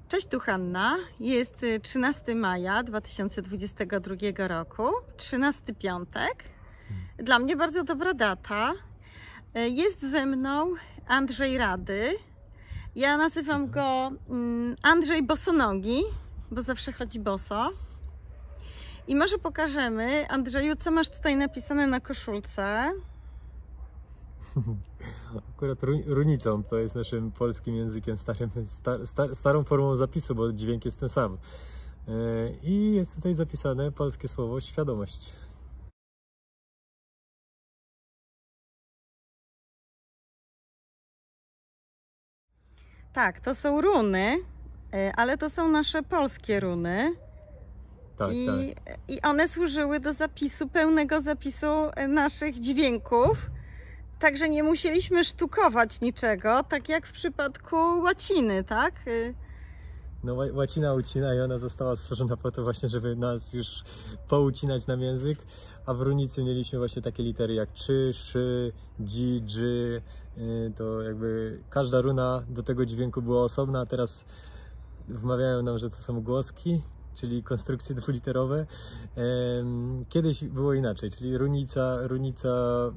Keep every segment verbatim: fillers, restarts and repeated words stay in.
Cześć, tu Hanna. Jest trzynastego maja dwa tysiące dwudziestego drugiego roku, trzynasty piątek. Dla mnie bardzo dobra data. Jest ze mną Andrzej Rady. Ja nazywam go Andrzej Bosonogi, bo zawsze chodzi boso. I może pokażemy, Andrzeju, co masz tutaj napisane na koszulce? Akurat runicą, to jest naszym polskim językiem, starym, star, star, starą formą zapisu, bo dźwięk jest ten sam. I jest tutaj zapisane polskie słowo świadomość. Tak, to są runy, ale to są nasze polskie runy. Tak, I, tak. I one służyły do zapisu, pełnego zapisu naszych dźwięków. Także nie musieliśmy sztukować niczego, tak jak w przypadku łaciny, tak? No łacina ucina i ona została stworzona po to właśnie, żeby nas już poucinać nam język, a w runicy mieliśmy właśnie takie litery jak czy, szy, dzi, dży. To jakby każda runa do tego dźwięku była osobna, a teraz wmawiają nam, że to są głoski, czyli konstrukcje dwuliterowe. Kiedyś było inaczej, czyli runica, runica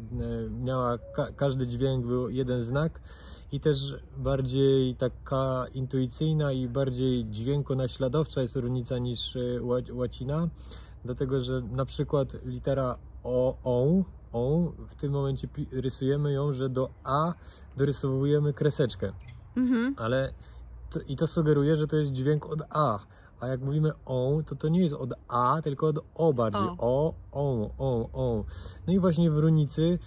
miała, ka każdy dźwięk był jeden znak i też bardziej taka intuicyjna i bardziej dźwiękonaśladowcza jest runica niż łacina, dlatego że na przykład litera o, o, o w tym momencie rysujemy ją, że do a dorysowujemy kreseczkę, mhm. ale to, i to sugeruje, że to jest dźwięk od a. A jak mówimy o, to to nie jest od a, tylko od o bardziej. O, o, o, o. No i właśnie w runicy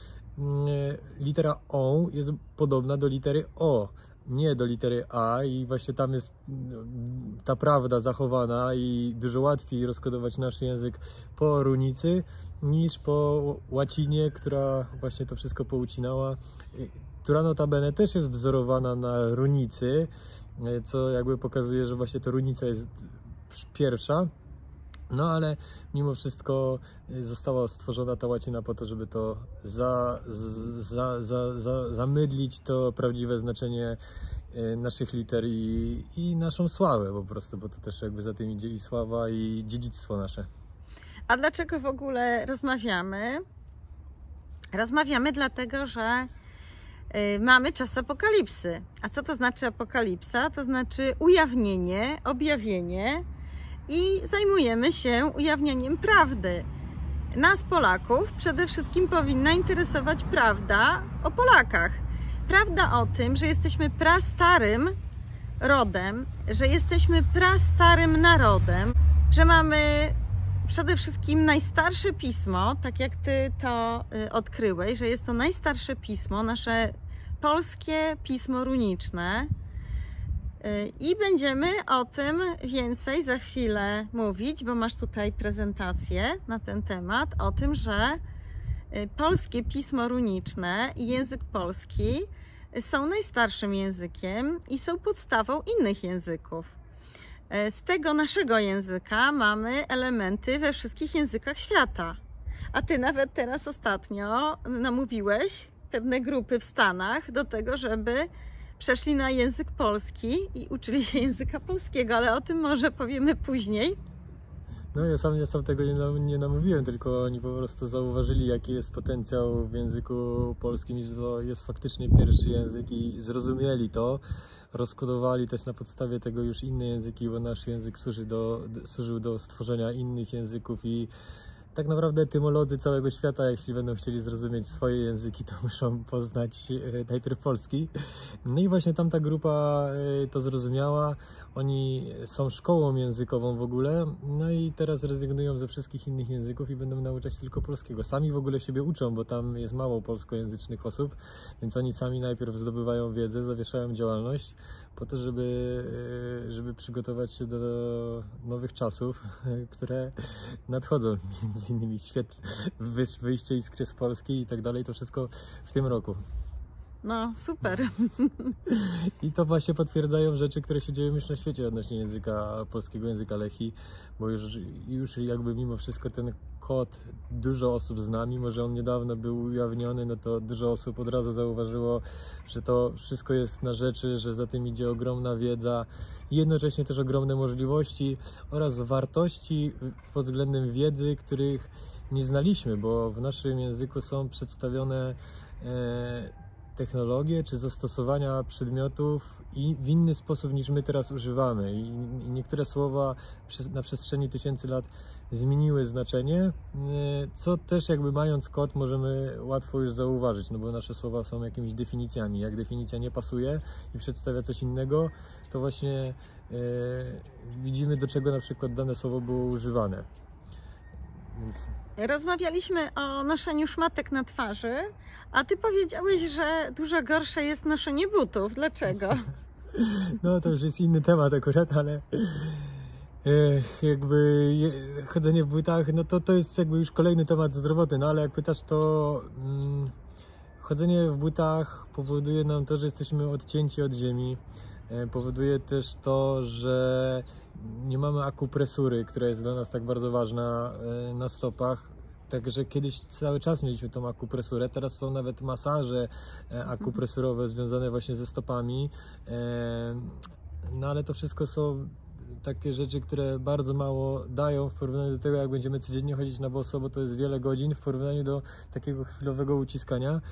litera o jest podobna do litery o, nie do litery a, i właśnie tam jest ta prawda zachowana i dużo łatwiej rozkodować nasz język po runicy niż po łacinie, która właśnie to wszystko poucinała, która notabene też jest wzorowana na runicy, co jakby pokazuje, że właśnie ta runica jest pierwsza, no ale mimo wszystko została stworzona ta łacina po to, żeby to za, za, za, za, zamydlić to prawdziwe znaczenie naszych liter i, i naszą sławę po prostu, bo to też jakby za tym idzie i sława, i dziedzictwo nasze. A dlaczego w ogóle rozmawiamy? Rozmawiamy dlatego, że mamy czas apokalipsy. A co to znaczy apokalipsa? To znaczy ujawnienie, objawienie i zajmujemy się ujawnianiem prawdy. Nas, Polaków, przede wszystkim powinna interesować prawda o Polakach. Prawda o tym, że jesteśmy prastarym rodem, że jesteśmy prastarym narodem, że mamy przede wszystkim najstarsze pismo, tak jak Ty to odkryłeś, że jest to najstarsze pismo, nasze polskie pismo runiczne. I będziemy o tym więcej za chwilę mówić, bo masz tutaj prezentację na ten temat, o tym, że polskie pismo runiczne i język polski są najstarszym językiem i są podstawą innych języków. Z tego naszego języka mamy elementy we wszystkich językach świata. A Ty nawet teraz ostatnio namówiłeś pewne grupy w Stanach do tego, żeby przeszli na język polski i uczyli się języka polskiego, ale o tym może powiemy później. No ja sam, ja sam tego nie, nie namówiłem, tylko oni po prostu zauważyli, jaki jest potencjał w języku polskim, że to jest faktycznie pierwszy język i zrozumieli to. Rozkodowali też na podstawie tego już inne języki, bo nasz język służy do, służył do stworzenia innych języków i tak naprawdę etymolodzy całego świata, jeśli będą chcieli zrozumieć swoje języki, to muszą poznać najpierw polski. No i właśnie tamta grupa to zrozumiała. Oni są szkołą językową w ogóle, no i teraz rezygnują ze wszystkich innych języków i będą nauczać tylko polskiego. Sami w ogóle siebie uczą, bo tam jest mało polskojęzycznych osób, więc oni sami najpierw zdobywają wiedzę, zawieszają działalność po to, żeby, żeby przygotować się do nowych czasów, które nadchodzą. Między innymi świetne wyjście Iskry z Polski i tak dalej, to wszystko w tym roku. No, super. I to właśnie potwierdzają rzeczy, które się dzieją już na świecie odnośnie języka polskiego, języka Lechi, bo już, już jakby mimo wszystko ten kod dużo osób zna, mimo że on niedawno był ujawniony, no to dużo osób od razu zauważyło, że to wszystko jest na rzeczy, że za tym idzie ogromna wiedza i jednocześnie też ogromne możliwości oraz wartości pod względem wiedzy, których nie znaliśmy, bo w naszym języku są przedstawione e, technologie czy zastosowania przedmiotów i w inny sposób niż my teraz używamy. I, i niektóre słowa przez, na przestrzeni tysięcy lat zmieniły znaczenie, co też jakby mając kod możemy łatwo już zauważyć, no bo nasze słowa są jakimiś definicjami. Jak definicja nie pasuje i przedstawia coś innego, to właśnie e, widzimy, do czego na przykład dane słowo było używane. Więc... Rozmawialiśmy o noszeniu szmatek na twarzy, a ty powiedziałeś, że dużo gorsze jest noszenie butów. Dlaczego? No to już jest inny temat akurat, ale jakby chodzenie w butach, no to to jest jakby już kolejny temat zdrowotny, no ale jak pytasz, to mm, chodzenie w butach powoduje nam to, że jesteśmy odcięci od ziemi. Powoduje też to, że nie mamy akupresury, która jest dla nas tak bardzo ważna na stopach. Także kiedyś cały czas mieliśmy tą akupresurę, teraz są nawet masaże akupresurowe związane właśnie ze stopami. No ale to wszystko są takie rzeczy, które bardzo mało dają w porównaniu do tego, jak będziemy codziennie chodzić na boso, bo to jest wiele godzin w porównaniu do takiego chwilowego uciskania.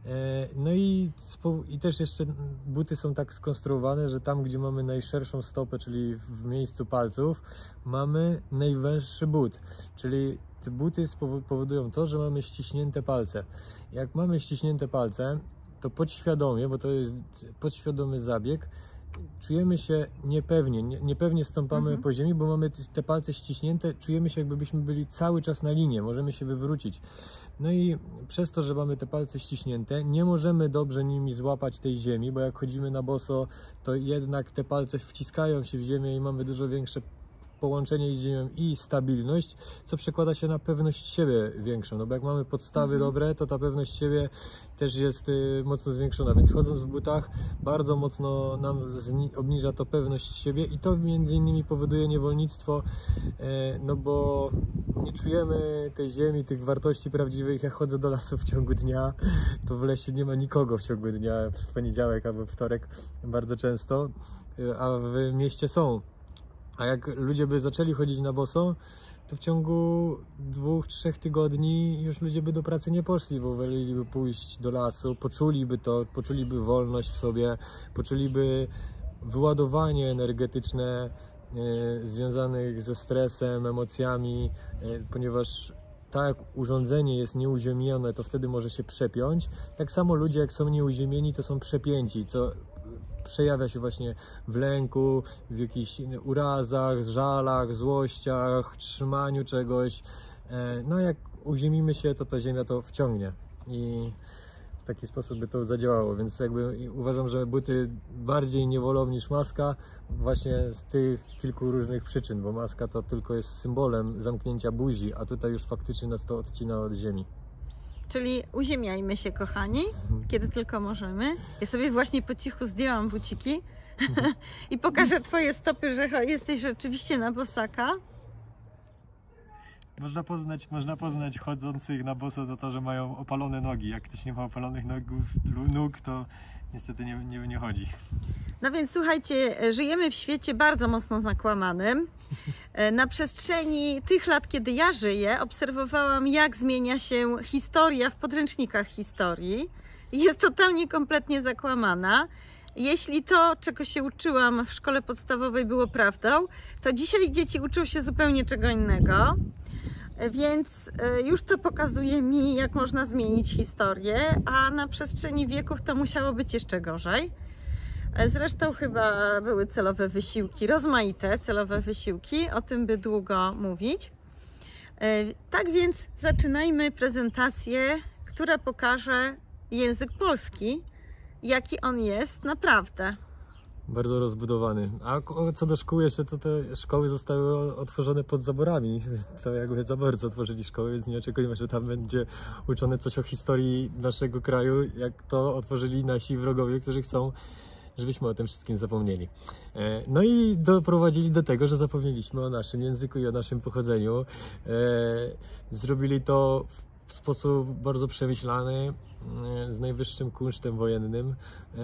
No i, i też jeszcze buty są tak skonstruowane, że tam, gdzie mamy najszerszą stopę, czyli w miejscu palców, mamy najwęższy but, czyli te buty powodują to, że mamy ściśnięte palce. Jak mamy ściśnięte palce, to podświadomie, bo to jest podświadomy zabieg, czujemy się niepewnie, niepewnie stąpamy mhm. po ziemi, bo mamy te palce ściśnięte, czujemy się, jakbyśmy byli cały czas na linie, możemy się wywrócić. No i przez to, że mamy te palce ściśnięte, nie możemy dobrze nimi złapać tej ziemi, bo jak chodzimy na boso, to jednak te palce wciskają się w ziemię i mamy dużo większe połączenie z ziemią i stabilność, co przekłada się na pewność siebie większą, no bo jak mamy podstawy mhm. dobre, to ta pewność siebie też jest y, mocno zwiększona, więc chodząc w butach bardzo mocno nam obniża to pewność siebie i to między innymi powoduje niewolnictwo, y, no bo nie czujemy tej ziemi, tych wartości prawdziwych. Jak chodzę do lasu w ciągu dnia, to w lesie nie ma nikogo w ciągu dnia, w poniedziałek albo wtorek bardzo często, y, a w mieście są. A jak ludzie by zaczęli chodzić na boso, to w ciągu dwóch, trzech tygodni już ludzie by do pracy nie poszli, bo woleliby pójść do lasu, poczuliby to, poczuliby wolność w sobie, poczuliby wyładowanie energetyczne e, związanych ze stresem, emocjami, e, ponieważ tak jak urządzenie jest nieuziemione, to wtedy może się przepiąć. Tak samo ludzie, jak są nieuziemieni, to są przepięci, co przejawia się właśnie w lęku, w jakichś urazach, żalach, złościach, trzymaniu czegoś. No jak uziemimy się, to ta ziemia to wciągnie i w taki sposób by to zadziałało, więc jakby uważam, że buty bardziej nie wolą niż maska właśnie z tych kilku różnych przyczyn, bo maska to tylko jest symbolem zamknięcia buzi, a tutaj już faktycznie nas to odcina od ziemi. Czyli uziemiajmy się, kochani, kiedy tylko możemy. Ja sobie właśnie po cichu zdjęłam buciki i pokażę twoje stopy, że jesteś rzeczywiście na bosaka. Można poznać, można poznać chodzących na boso to to, że mają opalone nogi. Jak ktoś nie ma opalonych nogów, nóg, to niestety nie, nie, nie chodzi. No więc słuchajcie, żyjemy w świecie bardzo mocno zakłamanym. Na przestrzeni tych lat, kiedy ja żyję, obserwowałam, jak zmienia się historia w podręcznikach historii. Jest totalnie, kompletnie zakłamana. Jeśli to, czego się uczyłam w szkole podstawowej, było prawdą, to dzisiaj dzieci uczą się zupełnie czego innego. Więc już to pokazuje mi, jak można zmienić historię, a na przestrzeni wieków to musiało być jeszcze gorzej. Zresztą chyba były celowe wysiłki, rozmaite celowe wysiłki, o tym by długo mówić. Tak więc zaczynajmy prezentację, która pokaże język polski, jaki on jest naprawdę. bardzo rozbudowany. A co do szkół jeszcze, to te szkoły zostały otworzone pod zaborami. To jakby zaborcy otworzyli szkoły, więc nie oczekujmy, że tam będzie uczone coś o historii naszego kraju, jak to otworzyli nasi wrogowie, którzy chcą, żebyśmy o tym wszystkim zapomnieli. No i doprowadzili do tego, że zapomnieliśmy o naszym języku i o naszym pochodzeniu. Zrobili to w sposób bardzo przemyślany, z najwyższym kunsztem wojennym,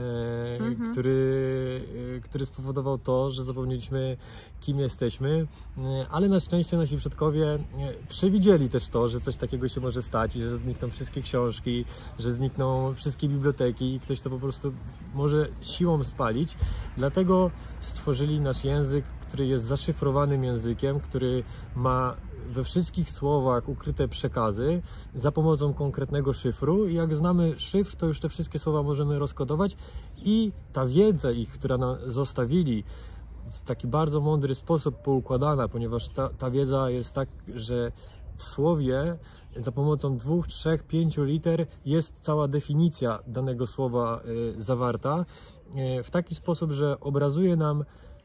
mhm. który, który spowodował to, że zapomnieliśmy, kim jesteśmy, ale na szczęście nasi przodkowie przewidzieli też to, że coś takiego się może stać i że znikną wszystkie książki, że znikną wszystkie biblioteki i ktoś to po prostu może siłą spalić. Dlatego stworzyli nasz język, który jest zaszyfrowanym językiem, który ma we wszystkich słowach ukryte przekazy za pomocą konkretnego szyfru i jak znamy szyfr, to już te wszystkie słowa możemy rozkodować i ta wiedza ich, która nam zostawili, w taki bardzo mądry sposób poukładana, ponieważ ta, ta wiedza jest tak, że w słowie za pomocą dwóch, trzech, pięciu liter jest cała definicja danego słowa y, zawarta y, w taki sposób, że obrazuje nam,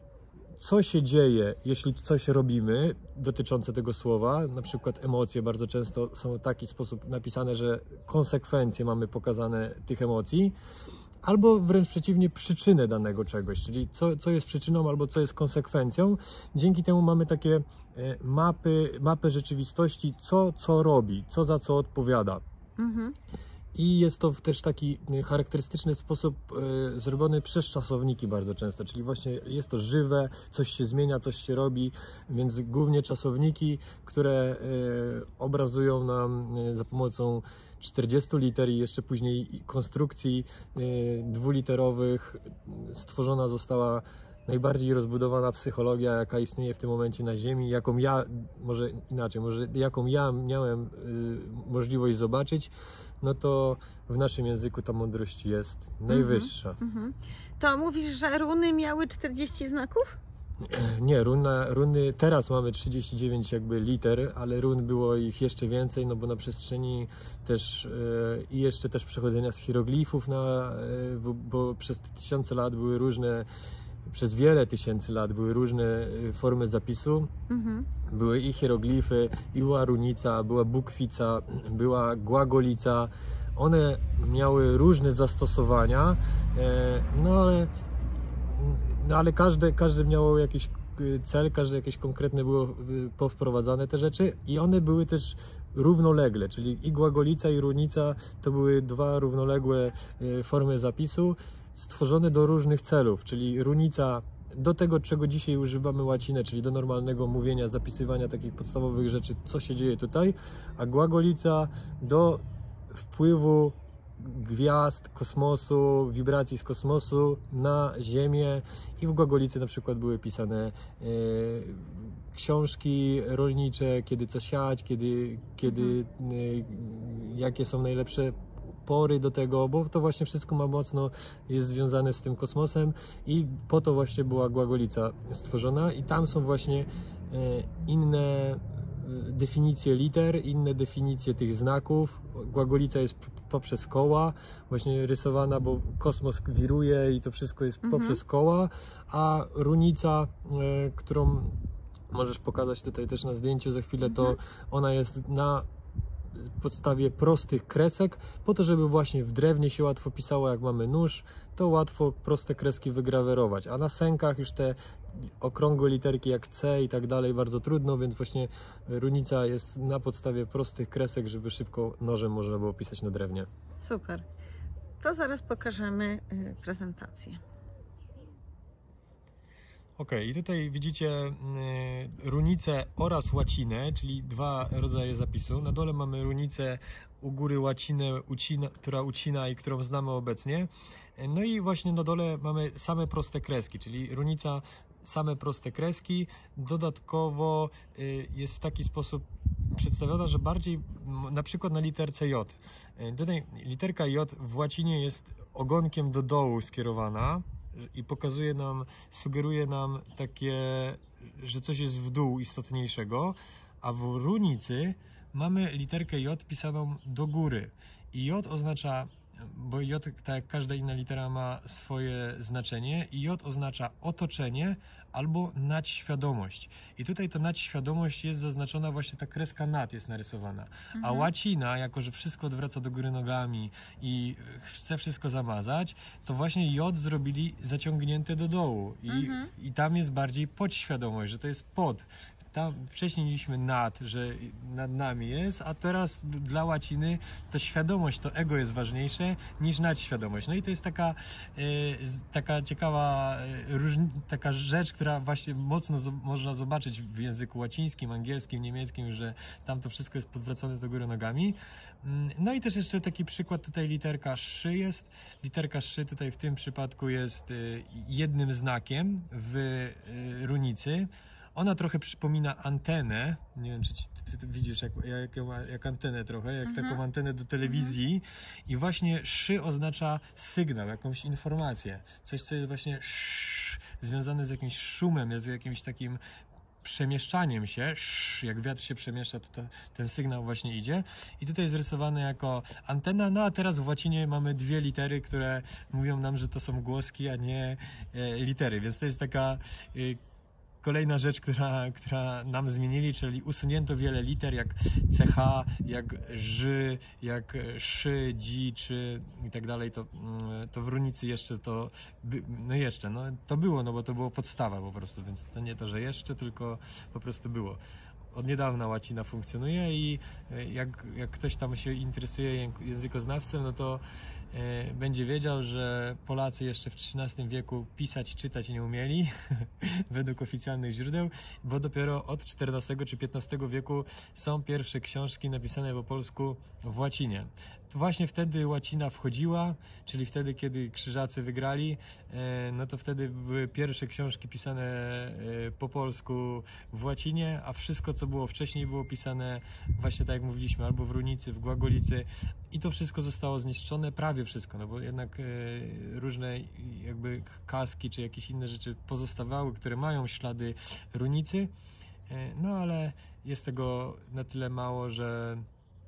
co się dzieje, jeśli coś robimy dotyczące tego słowa. Na przykład emocje bardzo często są w taki sposób napisane, że konsekwencje mamy pokazane tych emocji, albo wręcz przeciwnie, przyczynę danego czegoś, czyli co, co jest przyczyną albo co jest konsekwencją. Dzięki temu mamy takie mapy, mapy rzeczywistości, co co robi, co za co odpowiada. Mhm. I jest to w też taki charakterystyczny sposób e, zrobiony przez czasowniki bardzo często, czyli właśnie jest to żywe, coś się zmienia, coś się robi, więc głównie czasowniki, które e, obrazują nam e, za pomocą czterdziestu liter i jeszcze później konstrukcji e, dwuliterowych stworzona została najbardziej rozbudowana psychologia, jaka istnieje w tym momencie na Ziemi, jaką ja, może inaczej, może jaką ja miałem y, możliwość zobaczyć, no to w naszym języku ta mądrość jest najwyższa. Mm-hmm. To mówisz, że runy miały czterdzieści znaków? Nie, runa, runy, teraz mamy trzydzieści dziewięć jakby liter, ale run było ich jeszcze więcej, no bo na przestrzeni też yy, i jeszcze też przechodzenia z hieroglifów, na, yy, bo, bo przez tysiące lat były różne Przez wiele tysięcy lat były różne formy zapisu. Mhm. Były i hieroglify, i była runica, była bukwica, była głagolica. One miały różne zastosowania, no ale, no ale każde, każde miało jakiś cel, każde jakieś konkretne było powprowadzane te rzeczy i one były też równolegle, czyli i głagolica, i runica to były dwa równoległe formy zapisu, stworzone do różnych celów, czyli runica do tego, czego dzisiaj używamy łacinę, czyli do normalnego mówienia, zapisywania takich podstawowych rzeczy, co się dzieje tutaj, a głagolica do wpływu gwiazd, kosmosu, wibracji z kosmosu na Ziemię i w głagolicy na przykład były pisane e, książki rolnicze, kiedy co siać, kiedy, kiedy e, jakie są najlepsze pory do tego, bo to właśnie wszystko ma mocno, jest związane z tym kosmosem i po to właśnie była głagolica stworzona i tam są właśnie inne definicje liter, inne definicje tych znaków. Głagolica jest poprzez koła właśnie rysowana, bo kosmos wiruje i to wszystko jest mhm. poprzez koła, a runica, którą możesz pokazać tutaj też na zdjęciu za chwilę, to mhm. ona jest na podstawie prostych kresek, po to, żeby właśnie w drewnie się łatwo pisało, jak mamy nóż, to łatwo proste kreski wygrawerować, a na sękach już te okrągłe literki jak C i tak dalej bardzo trudno, więc właśnie runica jest na podstawie prostych kresek, żeby szybko nożem można było pisać na drewnie. Super. To zaraz pokażemy prezentację. Ok, i tutaj widzicie y, runicę oraz łacinę, czyli dwa rodzaje zapisu. Na dole mamy runicę u góry łacinę, ucina, która ucina i którą znamy obecnie. No i właśnie na dole mamy same proste kreski, czyli runica same proste kreski. Dodatkowo y, jest w taki sposób przedstawiona, że bardziej na przykład na literce J. Tutaj literka J w łacinie jest ogonkiem do dołu skierowana i pokazuje nam, sugeruje nam takie, że coś jest w dół istotniejszego, a w runicy mamy literkę J pisaną do góry i J oznacza bo J, tak jak każda inna litera, ma swoje znaczenie i J oznacza otoczenie albo nadświadomość. I tutaj ta nadświadomość jest zaznaczona, właśnie ta kreska nad jest narysowana. Mhm. A łacina, jako że wszystko odwraca do góry nogami i chce wszystko zamazać, to właśnie J zrobili zaciągnięte do dołu. I, mhm. i tam jest bardziej podświadomość, że to jest pod. Tam wcześniej mieliśmy nad, że nad nami jest, a teraz dla łaciny to świadomość, to ego jest ważniejsze niż nadświadomość. No i to jest taka, e, taka ciekawa e, różni, taka rzecz, która właśnie mocno zo można zobaczyć w języku łacińskim, angielskim, niemieckim, że tam to wszystko jest podwracane do góry nogami. No i też jeszcze taki przykład, tutaj literka szy jest. Literka szy tutaj w tym przypadku jest e, jednym znakiem w e, runicy. Ona trochę przypomina antenę, nie wiem, czy ci, ty, ty widzisz jak, jak, jak antenę trochę, jak mhm. taką antenę do telewizji mhm. i właśnie szy oznacza sygnał, jakąś informację, coś, co jest właśnie sz, związane z jakimś szumem, z jakimś takim przemieszczaniem się, sz, jak wiatr się przemieszcza, to, to ten sygnał właśnie idzie i tutaj jest rysowane jako antena, no a teraz w łacinie mamy dwie litery, które mówią nam, że to są głoski, a nie e, litery, więc to jest taka e, kolejna rzecz, która, która nam zmienili, czyli usunięto wiele liter, jak C H, jak Ż, jak szy, dzi, czy i tak dalej, to, to w runicy jeszcze to, no jeszcze, no to było, no bo to było podstawa po prostu, więc to nie to, że jeszcze, tylko po prostu było. Od niedawna łacina funkcjonuje i jak, jak ktoś tam się interesuje językoznawstwem, no to e, będzie wiedział, że Polacy jeszcze w trzynastym wieku pisać, czytać nie umieli, według oficjalnych źródeł, bo dopiero od czternastego czy piętnastego wieku są pierwsze książki napisane po polsku w łacinie. To właśnie wtedy łacina wchodziła, czyli wtedy, kiedy krzyżacy wygrali, no to wtedy były pierwsze książki pisane po polsku w łacinie, a wszystko, co było wcześniej, było pisane właśnie tak jak mówiliśmy, albo w runicy, w głagolicy i to wszystko zostało zniszczone, prawie wszystko, no bo jednak różne jakby kaski czy jakieś inne rzeczy pozostawały, które mają ślady runicy, no ale jest tego na tyle mało, że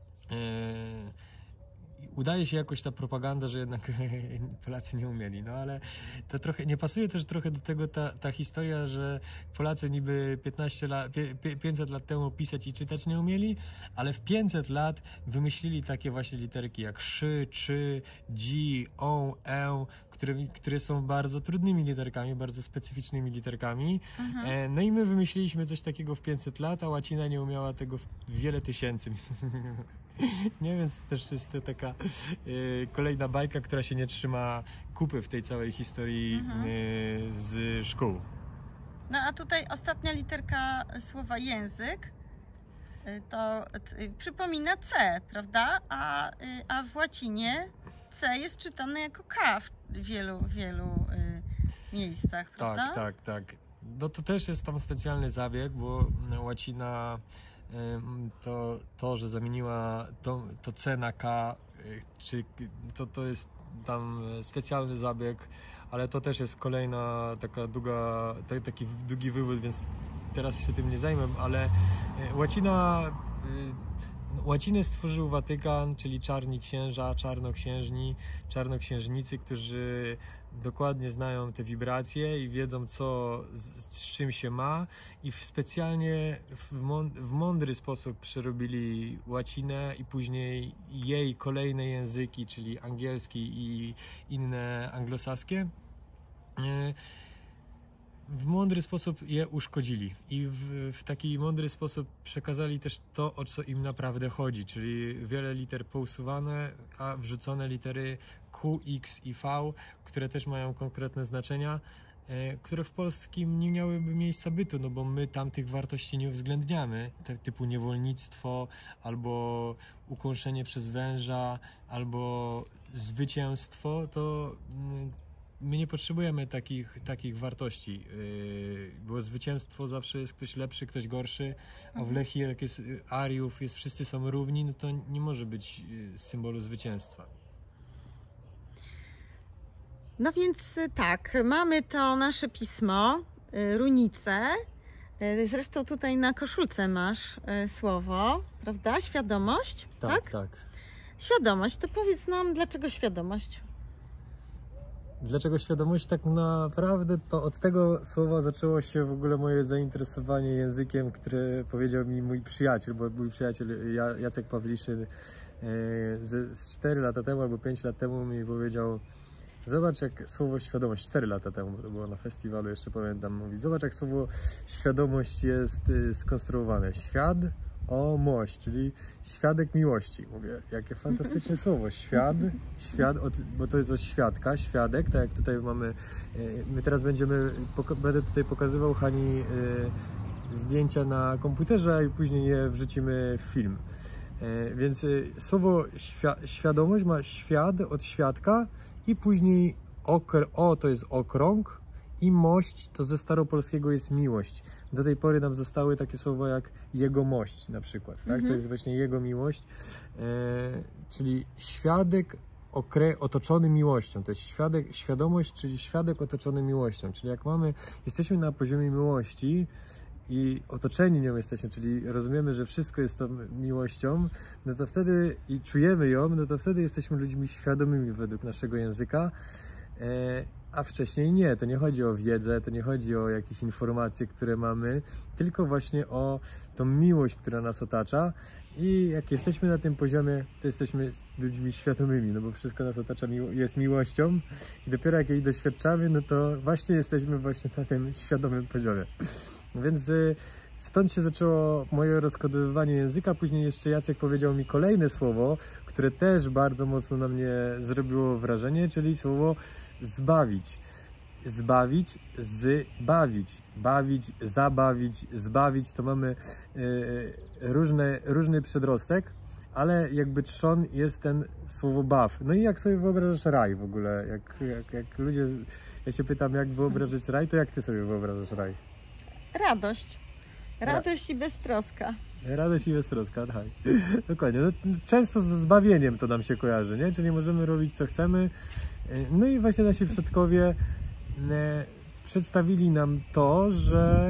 udaje się jakoś ta propaganda, że jednak Polacy nie umieli, no ale to trochę, nie pasuje też trochę do tego ta, ta historia, że Polacy niby piętnaście lat, pięćset lat temu pisać i czytać nie umieli, ale w pięćset lat wymyślili takie właśnie literki jak szy, czy, dzi, on, e, które, które są bardzo trudnymi literkami, bardzo specyficznymi literkami. Mhm. No i my wymyśliliśmy coś takiego w pięćset lat, a łacina nie umiała tego w wiele tysięcy. Nie, więc to też jest to taka y, kolejna bajka, która się nie trzyma kupy w tej całej historii mhm. y, z szkół. No a tutaj ostatnia literka słowa język y, to y, przypomina C, prawda? A, y, a w łacinie C jest czytane jako K w wielu, wielu y, miejscach, prawda? Tak, tak, tak. No to też jest tam specjalny zabieg, bo łacina to, to że zamieniła to, to C na K, czy to, to jest tam specjalny zabieg, ale to też jest kolejna taka długa, taki długi wywód, więc teraz się tym nie zajmę, ale łacina, łacinę stworzył Watykan, czyli czarni księża, czarnoksiężni, czarnoksiężnicy, którzy dokładnie znają te wibracje i wiedzą, co z, z czym się ma, i w specjalnie w, w mądry sposób przerobili łacinę i później jej kolejne języki, czyli angielski i inne anglosaskie, w mądry sposób je uszkodzili i w, w taki mądry sposób przekazali też to, o co im naprawdę chodzi, czyli wiele liter pousuwane, a wrzucone litery Q, X i V, które też mają konkretne znaczenia, e, które w polskim nie miałyby miejsca bytu, no bo my tamtych wartości nie uwzględniamy, te, typu niewolnictwo, albo ukąszenie przez węża, albo zwycięstwo, to mm, my nie potrzebujemy takich, takich wartości, yy, bo zwycięstwo zawsze jest ktoś lepszy, ktoś gorszy, a w Lechii jak jest Ariów, jest wszyscy są równi, no to nie może być symbolu zwycięstwa. No więc tak, mamy to nasze pismo, runicę, zresztą tutaj na koszulce masz słowo, prawda? Świadomość, tak? Tak, tak. Świadomość, to powiedz nam, dlaczego świadomość? Dlaczego świadomość? Tak naprawdę to od tego słowa zaczęło się w ogóle moje zainteresowanie językiem, które powiedział mi mój przyjaciel, bo mój przyjaciel Jacek Pawliszyn z cztery lata temu albo pięć lat temu mi powiedział: zobacz, jak słowo świadomość, cztery lata temu, bo to było na festiwalu, jeszcze pamiętam, mówi: zobacz, jak słowo świadomość jest skonstruowane. Świat o mość, czyli świadek miłości. Mówię, jakie fantastyczne słowo. Świat, świat, od, bo to jest od świadka, świadek, tak jak tutaj mamy, my teraz będziemy, będę tutaj pokazywał Hani zdjęcia na komputerze i później je wrzucimy w film. Więc słowo świ świadomość ma świat od świadka i później okr, o to jest okrąg i mość to ze staropolskiego jest miłość. Do tej pory nam zostały takie słowa jak jegomość na przykład, tak? Mhm. To jest właśnie jego miłość, e, czyli świadek okre, otoczony miłością. To jest świadek, świadomość, czyli świadek otoczony miłością. Czyli jak mamy, jesteśmy na poziomie miłości i otoczeni nią jesteśmy, czyli rozumiemy, że wszystko jest tą miłością, no to wtedy i czujemy ją, no to wtedy jesteśmy ludźmi świadomymi według naszego języka. E, A wcześniej nie, to nie chodzi o wiedzę, to nie chodzi o jakieś informacje, które mamy, tylko właśnie o tą miłość, która nas otacza. I jak jesteśmy na tym poziomie, to jesteśmy ludźmi świadomymi, no bo wszystko nas otacza, jest miłością i dopiero jak jej doświadczamy, no to właśnie jesteśmy właśnie na tym świadomym poziomie. Więc stąd się zaczęło moje rozkodowywanie języka. Później jeszcze Jacek powiedział mi kolejne słowo, które też bardzo mocno na mnie zrobiło wrażenie, czyli słowo zbawić. Zbawić, zbawić, bawić, zabawić, zbawić. To mamy y, różne, różny przedrostek, ale jakby trzon jest ten słowo baw. No i jak sobie wyobrażasz raj w ogóle? Jak, jak, jak ludzie, ja się pytam, jak wyobrażać raj, to jak ty sobie wyobrażasz raj? Radość. Radość Ra i beztroska. Radość i beztroska, tak. Dokładnie. No, często z zbawieniem to nam się kojarzy, nie? Czyli możemy robić co chcemy. No i właśnie nasi przodkowie e, przedstawili nam to, że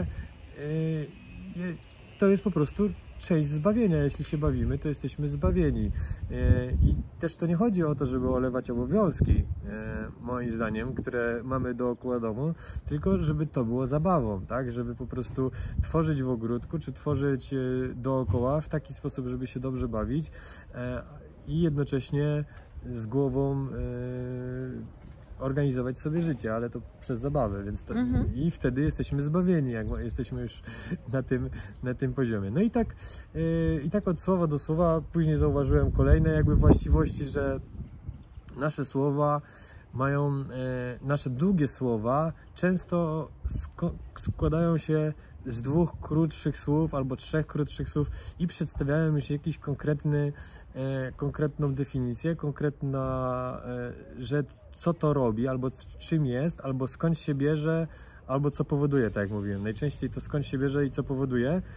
e, to jest po prostu część zbawienia. Jeśli się bawimy, to jesteśmy zbawieni. E, I też to nie chodzi o to, żeby olewać obowiązki, e, moim zdaniem, które mamy dookoła domu, tylko żeby to było zabawą, tak? Żeby po prostu tworzyć w ogródku, czy tworzyć e, dookoła w taki sposób, żeby się dobrze bawić e, i jednocześnie z głową e, organizować sobie życie, ale to przez zabawę, więc to, mhm. i wtedy jesteśmy zbawieni, jak jesteśmy już na tym, na tym poziomie. No i tak, yy, i tak od słowa do słowa później zauważyłem kolejne jakby właściwości, że nasze słowa mają, yy, nasze długie słowa często składają się z dwóch krótszych słów albo trzech krótszych słów i przedstawiają już jakiś konkretny, e, konkretną definicję, konkretna e, rzecz, co to robi, albo czym jest, albo skąd się bierze, albo co powoduje, tak jak mówiłem. Najczęściej to skąd się bierze i co powoduje, e,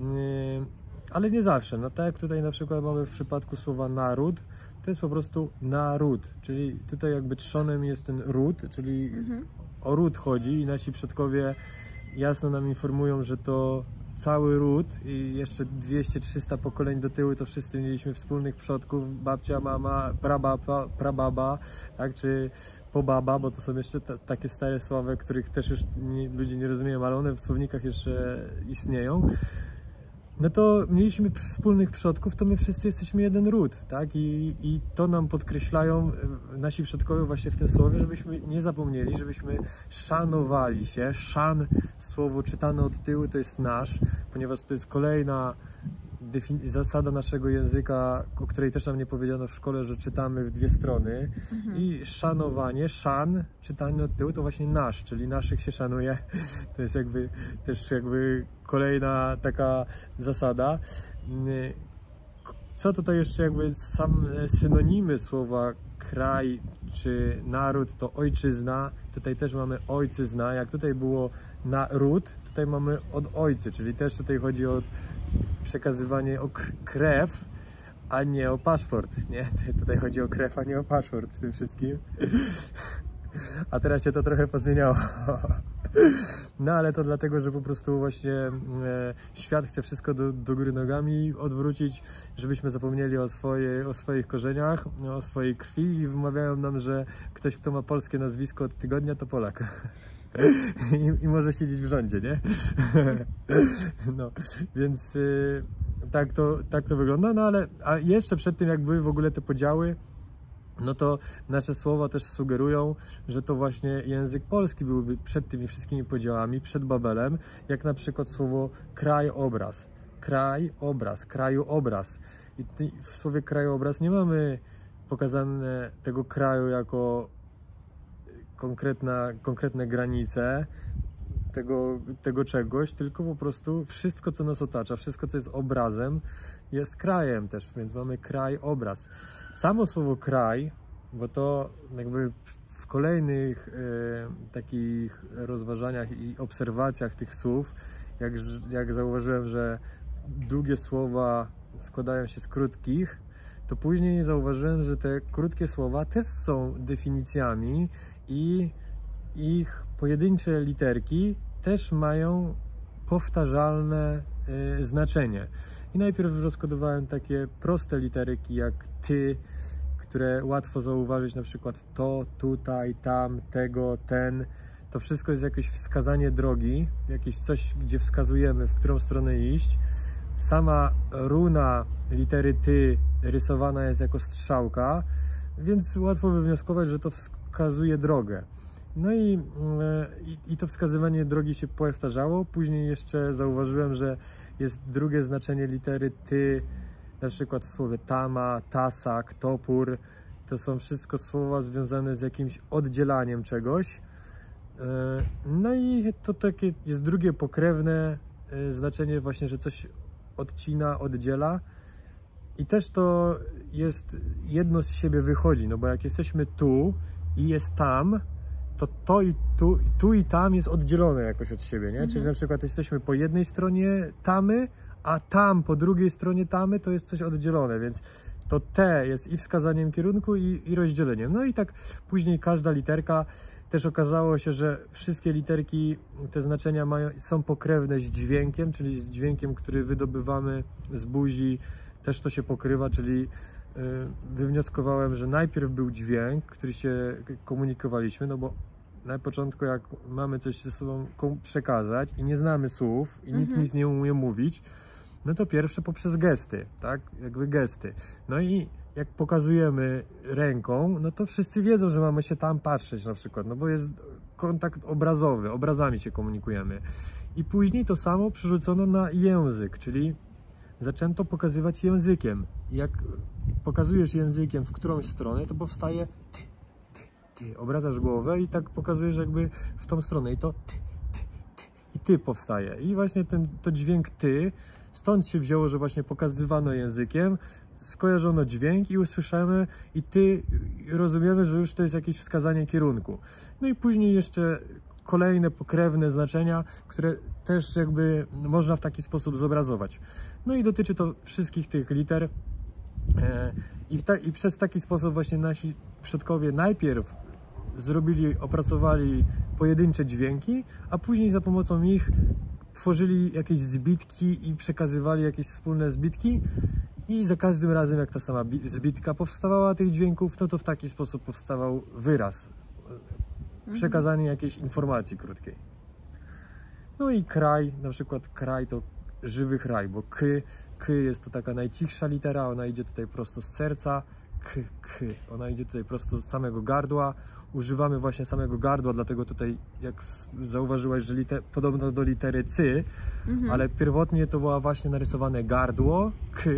ale nie zawsze. No tak jak tutaj na przykład mamy w przypadku słowa naród, to jest po prostu naród, czyli tutaj jakby trzonem jest ten ród, czyli mhm. o ród chodzi i nasi przodkowie jasno nam informują, że to cały ród i jeszcze dwieście trzysta pokoleń do tyłu to wszyscy mieliśmy wspólnych przodków, babcia, mama, prababa, prababa, tak, czy pobaba, bo to są jeszcze takie stare słowa, których też już nie, ludzie nie rozumieją, ale one w słownikach jeszcze istnieją. No to mieliśmy wspólnych przodków, to my wszyscy jesteśmy jeden ród, tak? I, i to nam podkreślają nasi przodkowie właśnie w tym słowie, żebyśmy nie zapomnieli, żebyśmy szanowali się. Szan, słowo czytane od tyłu, to jest nasz, ponieważ to jest kolejna zasada naszego języka, o której też nam nie powiedziano w szkole, że czytamy w dwie strony. Mhm. I szanowanie, szan, czytanie od tyłu, to właśnie nasz, czyli naszych się szanuje. To jest jakby też jakby kolejna taka zasada. Co tutaj jeszcze jakby same synonimy słowa kraj czy naród, to ojczyzna. Tutaj też mamy ojczyzna. Jak tutaj było naród, tutaj mamy od ojcy, czyli też tutaj chodzi o przekazywanie o krew, a nie o paszport, nie? Tutaj chodzi o krew, a nie o paszport w tym wszystkim. A teraz się to trochę pozmieniało. No ale to dlatego, że po prostu właśnie e, świat chce wszystko do, do góry nogami odwrócić, żebyśmy zapomnieli o, swoje, o swoich korzeniach, o swojej krwi i wymawiają nam, że ktoś, kto ma polskie nazwisko od tygodnia, to Polak. I, i może siedzieć w rządzie, nie? No, więc y, tak, to, tak to wygląda, no ale a jeszcze przed tym, jak były w ogóle te podziały, no to nasze słowa też sugerują, że to właśnie język polski byłby przed tymi wszystkimi podziałami, przed Babelem, jak na przykład słowo krajobraz, krajobraz, krajobraz. I w słowie krajobraz nie mamy pokazane tego kraju jako konkretna, konkretne granice tego, tego czegoś, tylko po prostu wszystko, co nas otacza, wszystko, co jest obrazem, jest krajem też, więc mamy krajobraz. Samo słowo kraj, bo to jakby w kolejnych e, takich rozważaniach i obserwacjach tych słów, jak, jak zauważyłem, że długie słowa składają się z krótkich, to później zauważyłem, że te krótkie słowa też są definicjami i ich pojedyncze literki też mają powtarzalne y, znaczenie. I najpierw rozkodowałem takie proste literyki jak ty, które łatwo zauważyć, na przykład to, tutaj, tam, tego, ten. To wszystko jest jakieś wskazanie drogi, jakieś coś, gdzie wskazujemy, w którą stronę iść. Sama runa litery ty rysowana jest jako strzałka, więc łatwo wywnioskować, że to wskazuje drogę. No i, i, i to wskazywanie drogi się powtarzało. Później jeszcze zauważyłem, że jest drugie znaczenie litery ty, na przykład w słowie tama, tasak, topór. To są wszystko słowa związane z jakimś oddzielaniem czegoś. No i to takie jest drugie pokrewne znaczenie właśnie, że coś odcina, oddziela. I też to jest jedno z siebie wychodzi, no bo jak jesteśmy tu i jest tam, to to i tu, tu i tam jest oddzielone jakoś od siebie, nie? Mhm. Czyli na przykład jesteśmy po jednej stronie tamy, a tam po drugiej stronie tamy to jest coś oddzielone, więc to T jest i wskazaniem kierunku i, i rozdzieleniem. No i tak później każda literka, też okazało się, że wszystkie literki, te znaczenia mają, są pokrewne z dźwiękiem, czyli z dźwiękiem, który wydobywamy z buzi, też to się pokrywa, czyli wywnioskowałem, że najpierw był dźwięk, który się komunikowaliśmy, no bo na początku jak mamy coś ze sobą przekazać i nie znamy słów i nikt mhm. nic nie umie mówić, no to pierwsze poprzez gesty, tak, jakby gesty. No i jak pokazujemy ręką, no to wszyscy wiedzą, że mamy się tam patrzeć na przykład, no bo jest kontakt obrazowy, obrazami się komunikujemy. I później to samo przerzucono na język, czyli zaczęto pokazywać językiem. Jak pokazujesz językiem w którąś stronę, to powstaje ty, ty, ty. Obracasz głowę i tak pokazujesz jakby w tą stronę i to ty, ty, ty. I ty powstaje. I właśnie ten to dźwięk ty, stąd się wzięło, że właśnie pokazywano językiem, skojarzono dźwięk i usłyszymy i ty rozumiemy, że już to jest jakieś wskazanie kierunku. No i później jeszcze kolejne pokrewne znaczenia, które też jakby można w taki sposób zobrazować. No i dotyczy to wszystkich tych liter i, w ta, i przez taki sposób właśnie nasi przodkowie najpierw zrobili, opracowali pojedyncze dźwięki, a później za pomocą ich tworzyli jakieś zbitki i przekazywali jakieś wspólne zbitki i za każdym razem jak ta sama zbitka powstawała tych dźwięków, no to w taki sposób powstawał wyraz, przekazanie jakiejś informacji krótkiej. No i kraj, na przykład kraj to żywy kraj, bo k, k jest to taka najcichsza litera, ona idzie tutaj prosto z serca, k, k, ona idzie tutaj prosto z samego gardła. Używamy właśnie samego gardła, dlatego tutaj, jak zauważyłaś, że liter, podobno do litery cy, mhm. ale pierwotnie to było właśnie narysowane gardło, k,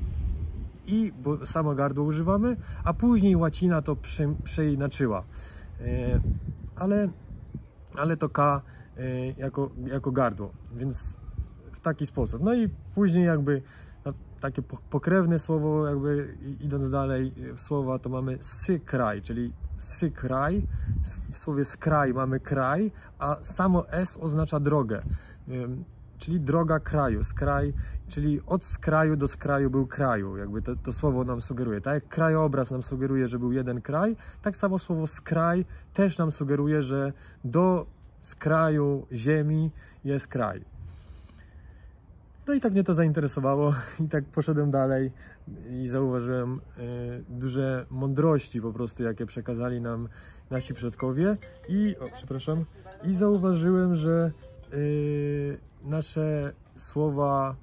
i bo samo gardło używamy, a później łacina to prze, przeinaczyła. Yy, ale, ale to K yy, jako, jako gardło, więc w taki sposób. No i później jakby no, takie pokrewne słowo, jakby idąc dalej w słowa, to mamy sy kraj, czyli sy kraj, w słowie skraj mamy kraj, a samo S oznacza drogę, yy, czyli droga kraju, skraj, czyli od skraju do skraju był kraju, jakby to, to słowo nam sugeruje. Tak jak krajobraz nam sugeruje, że był jeden kraj, tak samo słowo skraj też nam sugeruje, że do z kraju ziemi jest kraj. No i tak mnie to zainteresowało i tak poszedłem dalej i zauważyłem y, duże mądrości po prostu, jakie przekazali nam nasi przodkowie i, o, przepraszam, i zauważyłem, że y, nasze słowa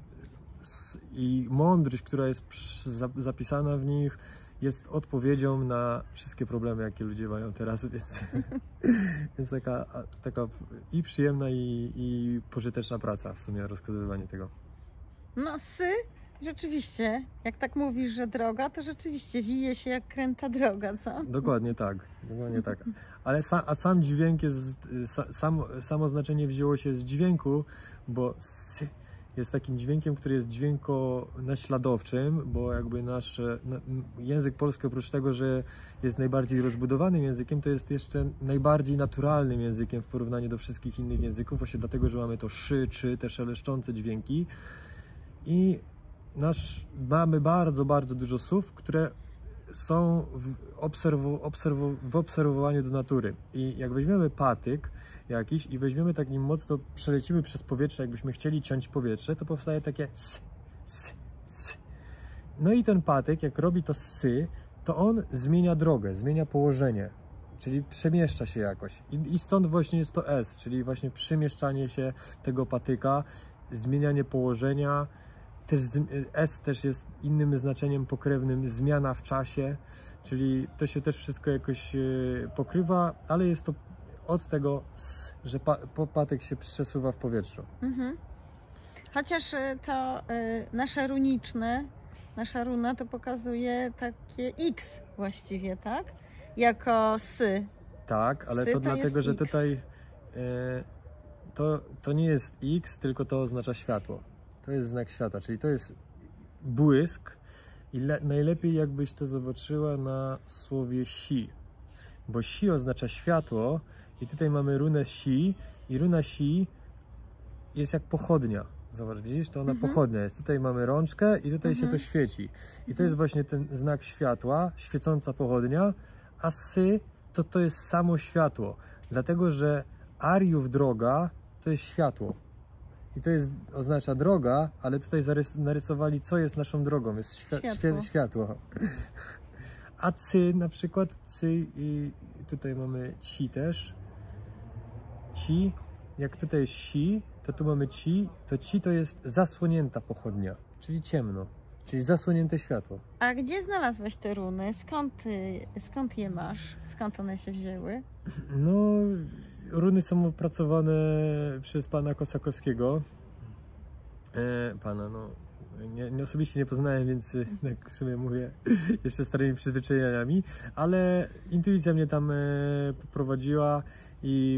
i mądrość, która jest zapisana w nich, jest odpowiedzią na wszystkie problemy, jakie ludzie mają teraz, więc jest taka, taka i przyjemna, i, i pożyteczna praca w sumie, rozkazywanie tego. No sy, rzeczywiście, jak tak mówisz, że droga, to rzeczywiście wije się jak kręta droga, co? Dokładnie tak, dokładnie tak. Ale sa, a sam dźwięk jest, sam, samo znaczenie wzięło się z dźwięku, bo sy jest takim dźwiękiem, który jest dźwięko-naśladowczym, bo jakby nasz język polski, oprócz tego, że jest najbardziej rozbudowanym językiem, to jest jeszcze najbardziej naturalnym językiem w porównaniu do wszystkich innych języków, właśnie dlatego, że mamy to szy, czy, te szeleszczące dźwięki. I nasz, mamy bardzo, bardzo dużo słów, które są w, obserwu, obserwu, w obserwowaniu do natury. I jak weźmiemy patyk jakiś i weźmiemy tak nim mocno, przelecimy przez powietrze, jakbyśmy chcieli ciąć powietrze, to powstaje takie s, s, s. No i ten patyk, jak robi to sy, to on zmienia drogę, zmienia położenie, czyli przemieszcza się jakoś. I, i stąd właśnie jest to s, czyli właśnie przemieszczanie się tego patyka, zmienianie położenia. Też S też jest innym znaczeniem pokrewnym, zmiana w czasie, czyli to się też wszystko jakoś pokrywa, ale jest to od tego, że patyk się przesuwa w powietrzu. Mhm. Chociaż to y, nasze runiczne, nasza runa to pokazuje takie X właściwie, tak? Jako sy. Tak, ale sy to, to dlatego, że tutaj y, to, to nie jest X, tylko to oznacza światło. To jest znak światła, czyli to jest błysk i le, najlepiej jakbyś to zobaczyła na słowie si, bo si oznacza światło i tutaj mamy runę si i runa si jest jak pochodnia. Zobacz, widzisz, to ona mhm. pochodnia jest. Tutaj mamy rączkę i tutaj mhm. się to świeci. I to jest właśnie ten znak światła, świecąca pochodnia, a sy to to jest samo światło, dlatego że Ariów droga to jest światło. I to jest, oznacza droga, ale tutaj zarys, narysowali, co jest naszą drogą. Jest świat, światło. światło. A cy na przykład, cy i tutaj mamy ci też. Ci, jak tutaj jest si, to tu mamy ci, to ci to jest zasłonięta pochodnia, czyli ciemno, czyli zasłonięte światło. A gdzie znalazłeś te runy? Skąd, skąd je masz? Skąd one się wzięły? No, runy są opracowane przez pana Kosakowskiego. E, pana, no, nie, nie, osobiście nie poznałem, więc tak w sumie mówię jeszcze starymi przyzwyczajeniami, ale intuicja mnie tam e, poprowadziła i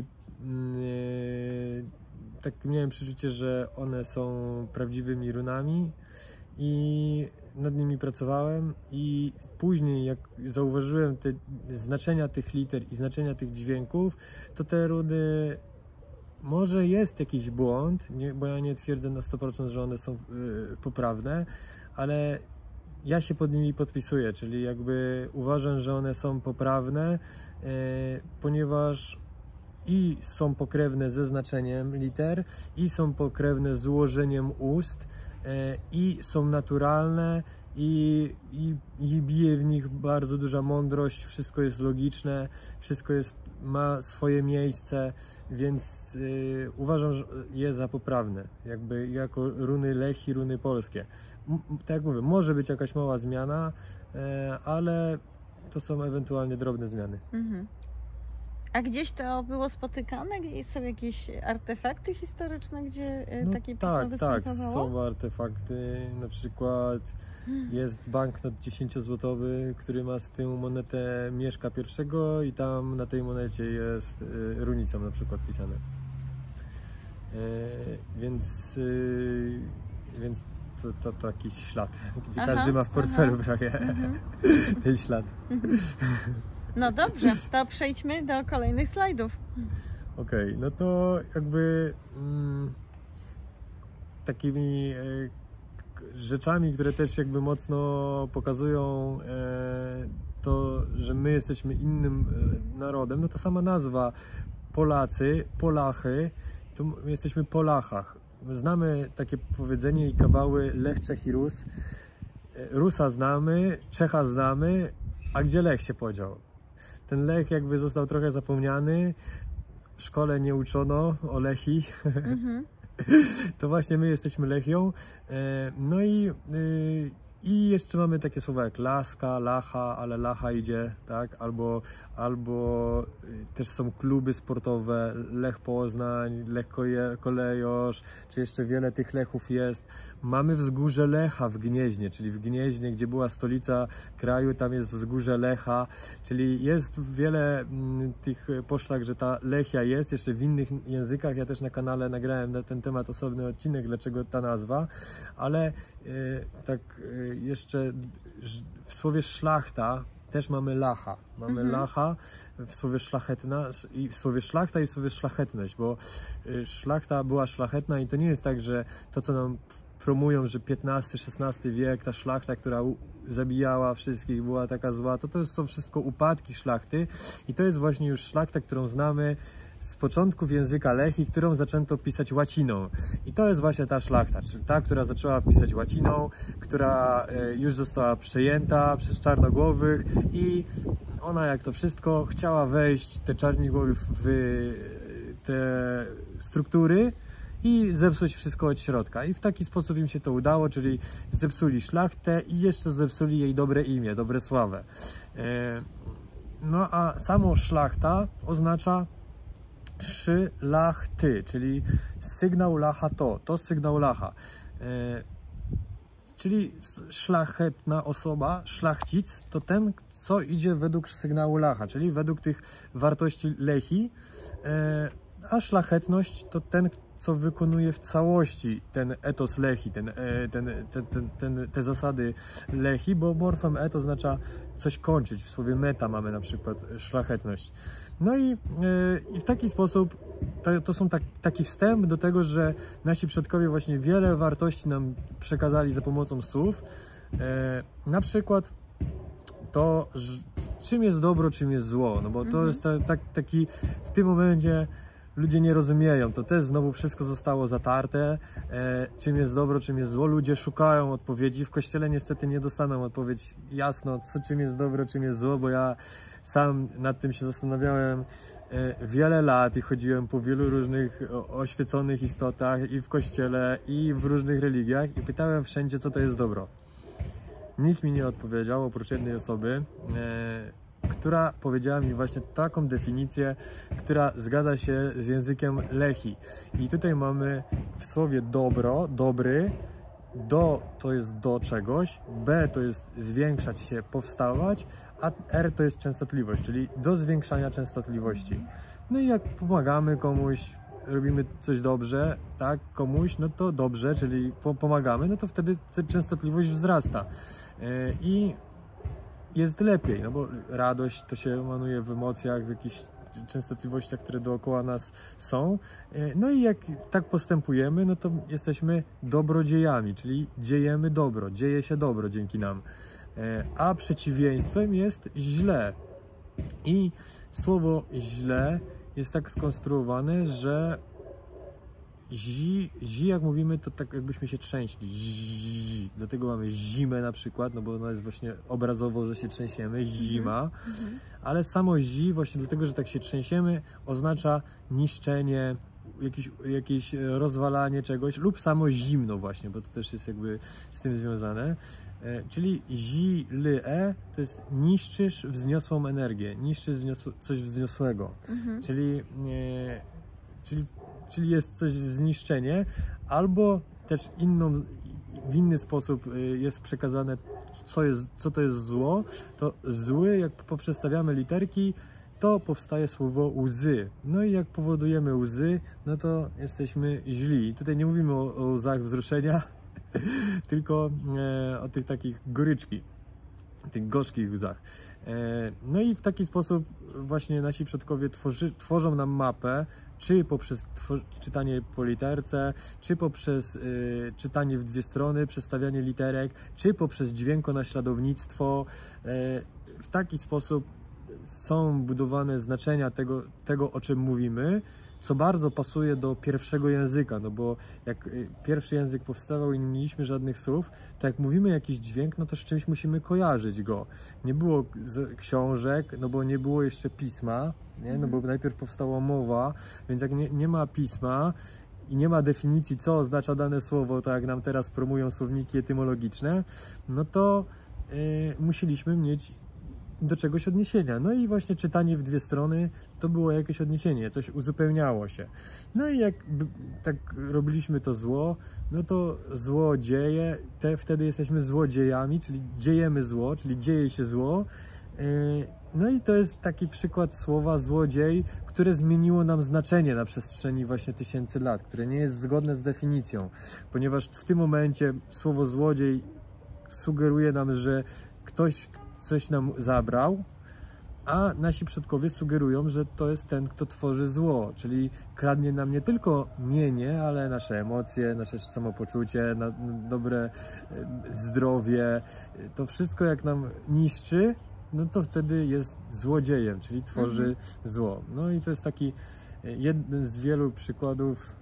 e, tak miałem przeczucie, że one są prawdziwymi runami i nad nimi pracowałem i później jak zauważyłem te znaczenia tych liter i znaczenia tych dźwięków, to te runy, może jest jakiś błąd, nie, bo ja nie twierdzę na sto procent, że one są y, poprawne, ale ja się pod nimi podpisuję, czyli jakby uważam, że one są poprawne, y, ponieważ i są pokrewne ze znaczeniem liter, i są pokrewne z ułożeniem ust, i są naturalne, i, i, i bije w nich bardzo duża mądrość, wszystko jest logiczne, wszystko jest, ma swoje miejsce, więc yy, uważam, że je za poprawne, jakby jako runy Lechi, runy polskie. M tak jak mówię, może być jakaś mała zmiana, yy, ale to są ewentualnie drobne zmiany. Mhm. A gdzieś to było spotykane? Gdzieś są jakieś artefakty historyczne, gdzie no takie pismo tak, występowało? Tak, są artefakty. Na przykład jest banknot dziesięciozłotowy, który ma z tyłu monetę Mieszka pierwszego i tam na tej monecie jest y, runicą na przykład pisane. Y, więc y, więc to, to, to jakiś ślad, gdzie aha, każdy ma w portfelu aha. prawie mhm. ten ślad. No dobrze, to przejdźmy do kolejnych slajdów. Okej, okay, no to jakby mm, takimi e, rzeczami, które też jakby mocno pokazują e, to, że my jesteśmy innym e, narodem, no to sama nazwa Polacy, Polachy, to my jesteśmy Polachach. Znamy takie powiedzenie i kawały Lech, Czech i Rus. Rusa znamy, Czecha znamy, a gdzie Lech się podział? Ten Lech jakby został trochę zapomniany, w szkole nie uczono o Lechi, mm-hmm. To właśnie my jesteśmy Lechią. No i, i jeszcze mamy takie słowa jak laska, lacha, ale lacha idzie, tak? Albo, albo też są kluby sportowe, Lech Poznań, Lech Kolejorz, czy jeszcze wiele tych Lechów jest. Mamy wzgórze Lecha w Gnieźnie, czyli w Gnieźnie, gdzie była stolica kraju, tam jest wzgórze Lecha, czyli jest wiele m, tych poszlak, że ta Lechia jest, jeszcze w innych językach. Ja też na kanale nagrałem na ten temat osobny odcinek, dlaczego ta nazwa, ale y, tak y, jeszcze w słowie szlachta też mamy lacha. Mamy mhm. lacha w słowie szlachetna i w słowie szlachta i w słowie szlachetność, bo szlachta była szlachetna i to nie jest tak, że to, co nam promują, że piętnasty szesnasty wiek, ta szlachta, która zabijała wszystkich, była taka zła, to to są wszystko upadki szlachty i to jest właśnie już szlachta, którą znamy z początków języka Lechi, którą zaczęto pisać łaciną. I to jest właśnie ta szlachta, czyli ta, która zaczęła pisać łaciną, która już została przejęta przez czarnogłowych i ona, jak to wszystko, chciała wejść, te czarnogłowy, w te struktury i zepsuć wszystko od środka. I w taki sposób im się to udało, czyli zepsuli szlachtę i jeszcze zepsuli jej dobre imię, dobre sławę. No a samo szlachta oznacza szy, lach, ty, czyli sygnał lacha to, to sygnał lacha. E, czyli szlachetna osoba, szlachcic, to ten, co idzie według sygnału lacha, czyli według tych wartości Lechi, e, a szlachetność to ten, co wykonuje w całości ten etos Lechi, ten, ten, ten, ten, ten, te zasady Lechi, bo morfem et oznacza coś kończyć. W słowie meta mamy na przykład szlachetność. No i, i w taki sposób to, to są tak, taki wstęp do tego, że nasi przodkowie właśnie wiele wartości nam przekazali za pomocą słów. E, na przykład to, czym jest dobro, czym jest zło, no bo to mhm. jest ta, tak, taki w tym momencie ludzie nie rozumieją, to też znowu wszystko zostało zatarte, e, czym jest dobro, czym jest zło, ludzie szukają odpowiedzi, w kościele niestety nie dostaną odpowiedź jasno, co, czym jest dobro, czym jest zło, bo ja sam nad tym się zastanawiałem e, wiele lat i chodziłem po wielu różnych o, oświeconych istotach i w kościele, i w różnych religiach i pytałem wszędzie, co to jest dobro. Nikt mi nie odpowiedział, oprócz jednej osoby, e, która powiedziała mi właśnie taką definicję, która zgadza się z językiem Lechi. I tutaj mamy w słowie dobro, dobry, do to jest do czegoś, b to jest zwiększać się, powstawać, a r to jest częstotliwość, czyli do zwiększania częstotliwości. No i jak pomagamy komuś, robimy coś dobrze, tak, komuś, no to dobrze, czyli pomagamy, no to wtedy częstotliwość wzrasta. I jest lepiej, no bo radość to się emanuje w emocjach, w jakichś częstotliwościach, które dookoła nas są. No i jak tak postępujemy, no to jesteśmy dobrodziejami, czyli dziejemy dobro, dzieje się dobro dzięki nam. A przeciwieństwem jest źle. I słowo źle jest tak skonstruowane, że Zi, zi, jak mówimy, to tak jakbyśmy się trzęśli. Zi. Dlatego mamy zimę na przykład, no bo ona jest właśnie obrazowo, że się trzęsiemy, zima. Mhm. Ale samo zi, właśnie dlatego, że tak się trzęsiemy, oznacza niszczenie, jakieś, jakieś rozwalanie czegoś lub samo zimno właśnie, bo to też jest jakby z tym związane. E, czyli zi, ly, e to jest niszczysz wzniosłą energię, niszczysz wzniosł, coś wzniosłego. Mhm. Czyli, e, czyli czyli jest coś zniszczenie, albo też inną, w inny sposób jest przekazane, co, jest, co to jest zło, to zły, jak poprzestawiamy literki, to powstaje słowo łzy. No i jak powodujemy łzy, no to jesteśmy źli. I tutaj nie mówimy o, o łzach wzruszenia, tylko e, o tych takich goryczki, tych gorzkich łzach. E, no i w taki sposób właśnie nasi przodkowie tworzy, tworzą nam mapę, czy poprzez czytanie po literce, czy poprzez y, czytanie w dwie strony, przestawianie literek, czy poprzez dźwiękonaśladownictwo. Y, w taki sposób są budowane znaczenia tego, tego, o czym mówimy, co bardzo pasuje do pierwszego języka, no bo jak pierwszy język powstawał i nie mieliśmy żadnych słów, to jak mówimy jakiś dźwięk, no to z czymś musimy kojarzyć go. Nie było książek, no bo nie było jeszcze pisma, nie? No bo najpierw powstała mowa, więc jak nie, nie ma pisma i nie ma definicji, co oznacza dane słowo, tak jak nam teraz promują słowniki etymologiczne, no to yy, musieliśmy mieć do czegoś odniesienia. No i właśnie czytanie w dwie strony to było jakieś odniesienie, coś uzupełniało się. No i jak tak robiliśmy to zło, no to zło dzieje, te, wtedy jesteśmy złodziejami, czyli dziejemy zło, czyli dzieje się zło. No i to jest taki przykład słowa złodziej, które zmieniło nam znaczenie na przestrzeni właśnie tysięcy lat, które nie jest zgodne z definicją, ponieważ w tym momencie słowo złodziej sugeruje nam, że ktoś coś nam zabrał, a nasi przodkowie sugerują, że to jest ten, kto tworzy zło, czyli kradnie nam nie tylko mienie, ale nasze emocje, nasze samopoczucie, na, na dobre zdrowie. To wszystko jak nam niszczy, no to wtedy jest złodziejem, czyli tworzy mhm. zło. No i to jest taki jeden z wielu przykładów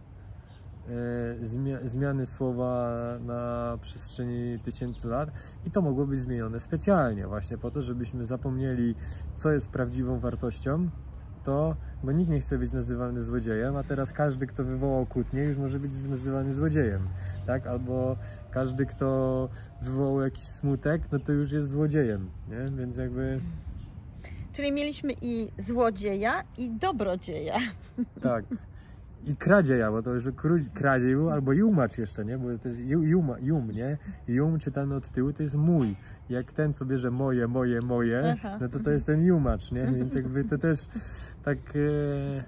zmiany słowa na przestrzeni tysięcy lat i to mogło być zmienione specjalnie właśnie po to, żebyśmy zapomnieli, co jest prawdziwą wartością, to, bo nikt nie chce być nazywany złodziejem, a teraz każdy, kto wywołał kłótnię, już może być nazywany złodziejem, tak? Albo każdy, kto wywołał jakiś smutek, no to już jest złodziejem, nie? Więc jakby... Czyli mieliśmy i złodzieja, i dobrodzieja. Tak. I kradzieja, bo to już kradziej był, albo jumacz jeszcze, nie? Bo to jest jum, jum, nie? Jum czytany od tyłu to jest mój. Jak ten, co bierze moje, moje, moje, Aha. no to to jest ten jumacz, nie? Więc jakby to też tak... E,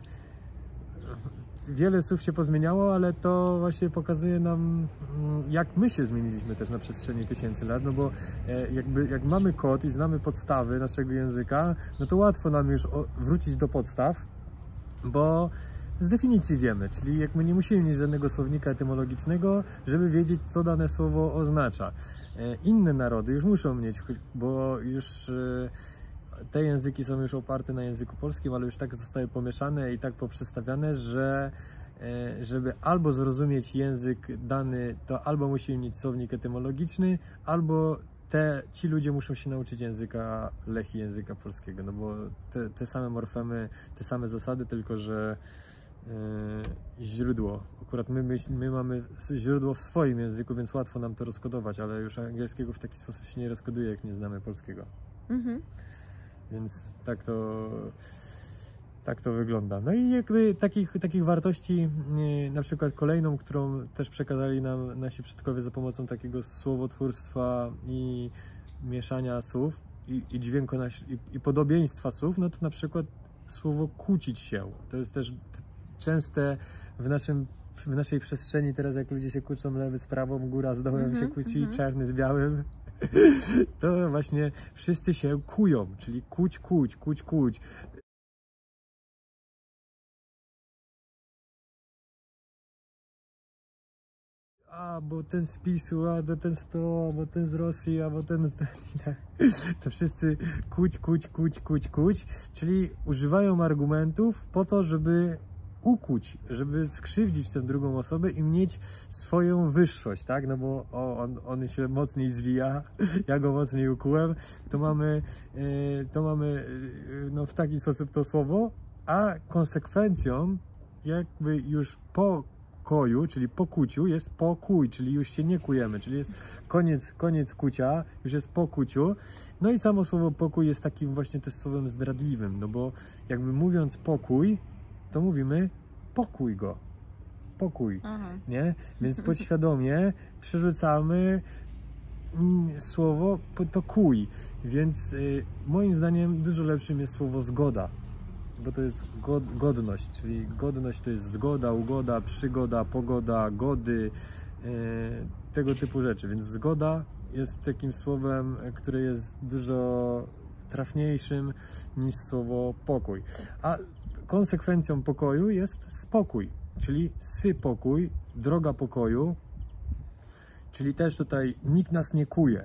wiele słów się pozmieniało, ale to właśnie pokazuje nam, jak my się zmieniliśmy też na przestrzeni tysięcy lat, no bo e, jakby jak mamy kod i znamy podstawy naszego języka, no to łatwo nam już o, wrócić do podstaw, bo z definicji wiemy, czyli jak my nie musimy mieć żadnego słownika etymologicznego, żeby wiedzieć, co dane słowo oznacza. Inne narody już muszą mieć, bo już te języki są już oparte na języku polskim, ale już tak zostały pomieszane i tak poprzestawiane, że żeby albo zrozumieć język dany, to albo musimy mieć słownik etymologiczny, albo te, ci ludzie muszą się nauczyć języka lech i języka polskiego, no bo te, te same morfemy, te same zasady, tylko że Yy, źródło. Akurat my, my, my mamy źródło w swoim języku, więc łatwo nam to rozkodować, ale już angielskiego w taki sposób się nie rozkoduje, jak nie znamy polskiego. Mhm. Więc tak to, tak to wygląda. No i jakby takich, takich wartości, yy, na przykład kolejną, którą też przekazali nam nasi przodkowie za pomocą takiego słowotwórstwa i mieszania słów i, i dźwięku i, i podobieństwa słów, no to na przykład słowo kłócić się. To jest też częste w, naszym, w naszej przestrzeni teraz, jak ludzie się kłócą lewy z prawą, góra z dołem mm-hmm, się kłóci, mm-hmm. czarny z białym, to właśnie wszyscy się kłują, czyli kłuć, kłuć, kłuć, kłuć. A, bo ten z PiSu, a bo ten z P O, bo ten z Rosji, a bo ten z... To wszyscy kłuć, kłuć, kłuć, kłuć, kłuć, czyli używają argumentów po to, żeby ukłuć, żeby skrzywdzić tę drugą osobę i mieć swoją wyższość, tak? No bo o, on, on się mocniej zwija, ja go mocniej ukłułem, to mamy, yy, to mamy yy, no, w taki sposób to słowo, a konsekwencją jakby już po koju, czyli po kłóciu jest pokój, czyli już się nie kłujemy, czyli jest koniec, koniec kłócia, już jest po kłóciu. No i samo słowo pokój jest takim właśnie też słowem zdradliwym, no bo jakby mówiąc pokój, to mówimy pokój go, pokój, Aha. nie? Więc podświadomie przerzucamy słowo to kój, więc y, moim zdaniem dużo lepszym jest słowo zgoda, bo to jest god, godność, czyli godność to jest zgoda, ugoda, przygoda, pogoda, gody, yy, tego typu rzeczy, więc zgoda jest takim słowem, które jest dużo trafniejszym niż słowo pokój. A konsekwencją pokoju jest spokój, czyli sy pokój, droga pokoju, czyli też tutaj nikt nas nie kuje.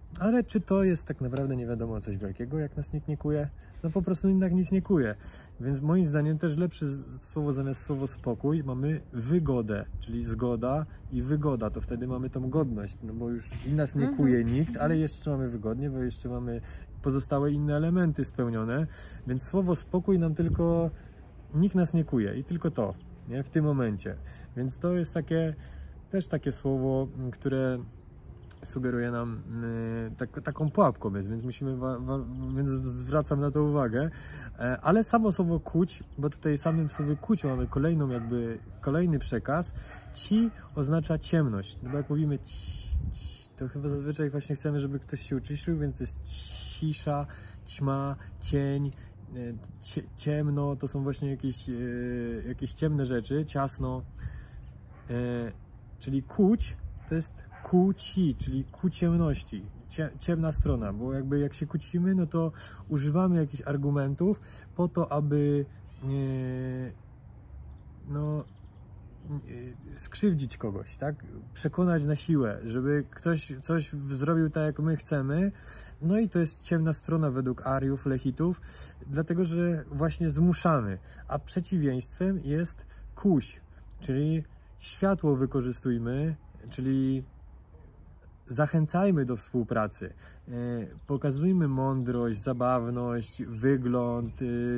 Ale czy to jest tak naprawdę nie wiadomo coś wielkiego, jak nas nikt nie kuje? No po prostu jednak nic nie kuje. Więc moim zdaniem też lepsze słowo zamiast słowo spokój mamy wygodę, czyli zgoda i wygoda. To wtedy mamy tą godność, no bo już i nas nie kuje nikt, ale jeszcze mamy wygodnie, bo jeszcze mamy pozostałe inne elementy spełnione. Więc słowo spokój nam tylko, nikt nas nie kuje i tylko to, nie? W tym momencie. Więc to jest takie, też takie słowo, które sugeruje nam y, tak, taką pułapką, jest, więc musimy, wa, wa, więc zwracam na to uwagę, e, ale samo słowo kuć, bo tutaj samym słowie kuć mamy kolejną jakby, kolejny przekaz, ci oznacza ciemność, no bo jak mówimy ci, ci, to chyba zazwyczaj właśnie chcemy, żeby ktoś się uciszył, więc to jest cisza, ćma, cień, cie, ciemno, to są właśnie jakieś, y, jakieś ciemne rzeczy, ciasno, e, czyli kuć to jest ku ci, czyli ku ciemności, cie, ciemna strona, bo jakby jak się kłócimy, no to używamy jakichś argumentów po to, aby nie, no, nie, skrzywdzić kogoś, tak? Przekonać na siłę, żeby ktoś coś zrobił tak, jak my chcemy. No i to jest ciemna strona według Ariów, Lechitów, dlatego, że właśnie zmuszamy, a przeciwieństwem jest kuś, czyli światło wykorzystujmy, czyli zachęcajmy do współpracy, pokazujmy mądrość, zabawność, wygląd,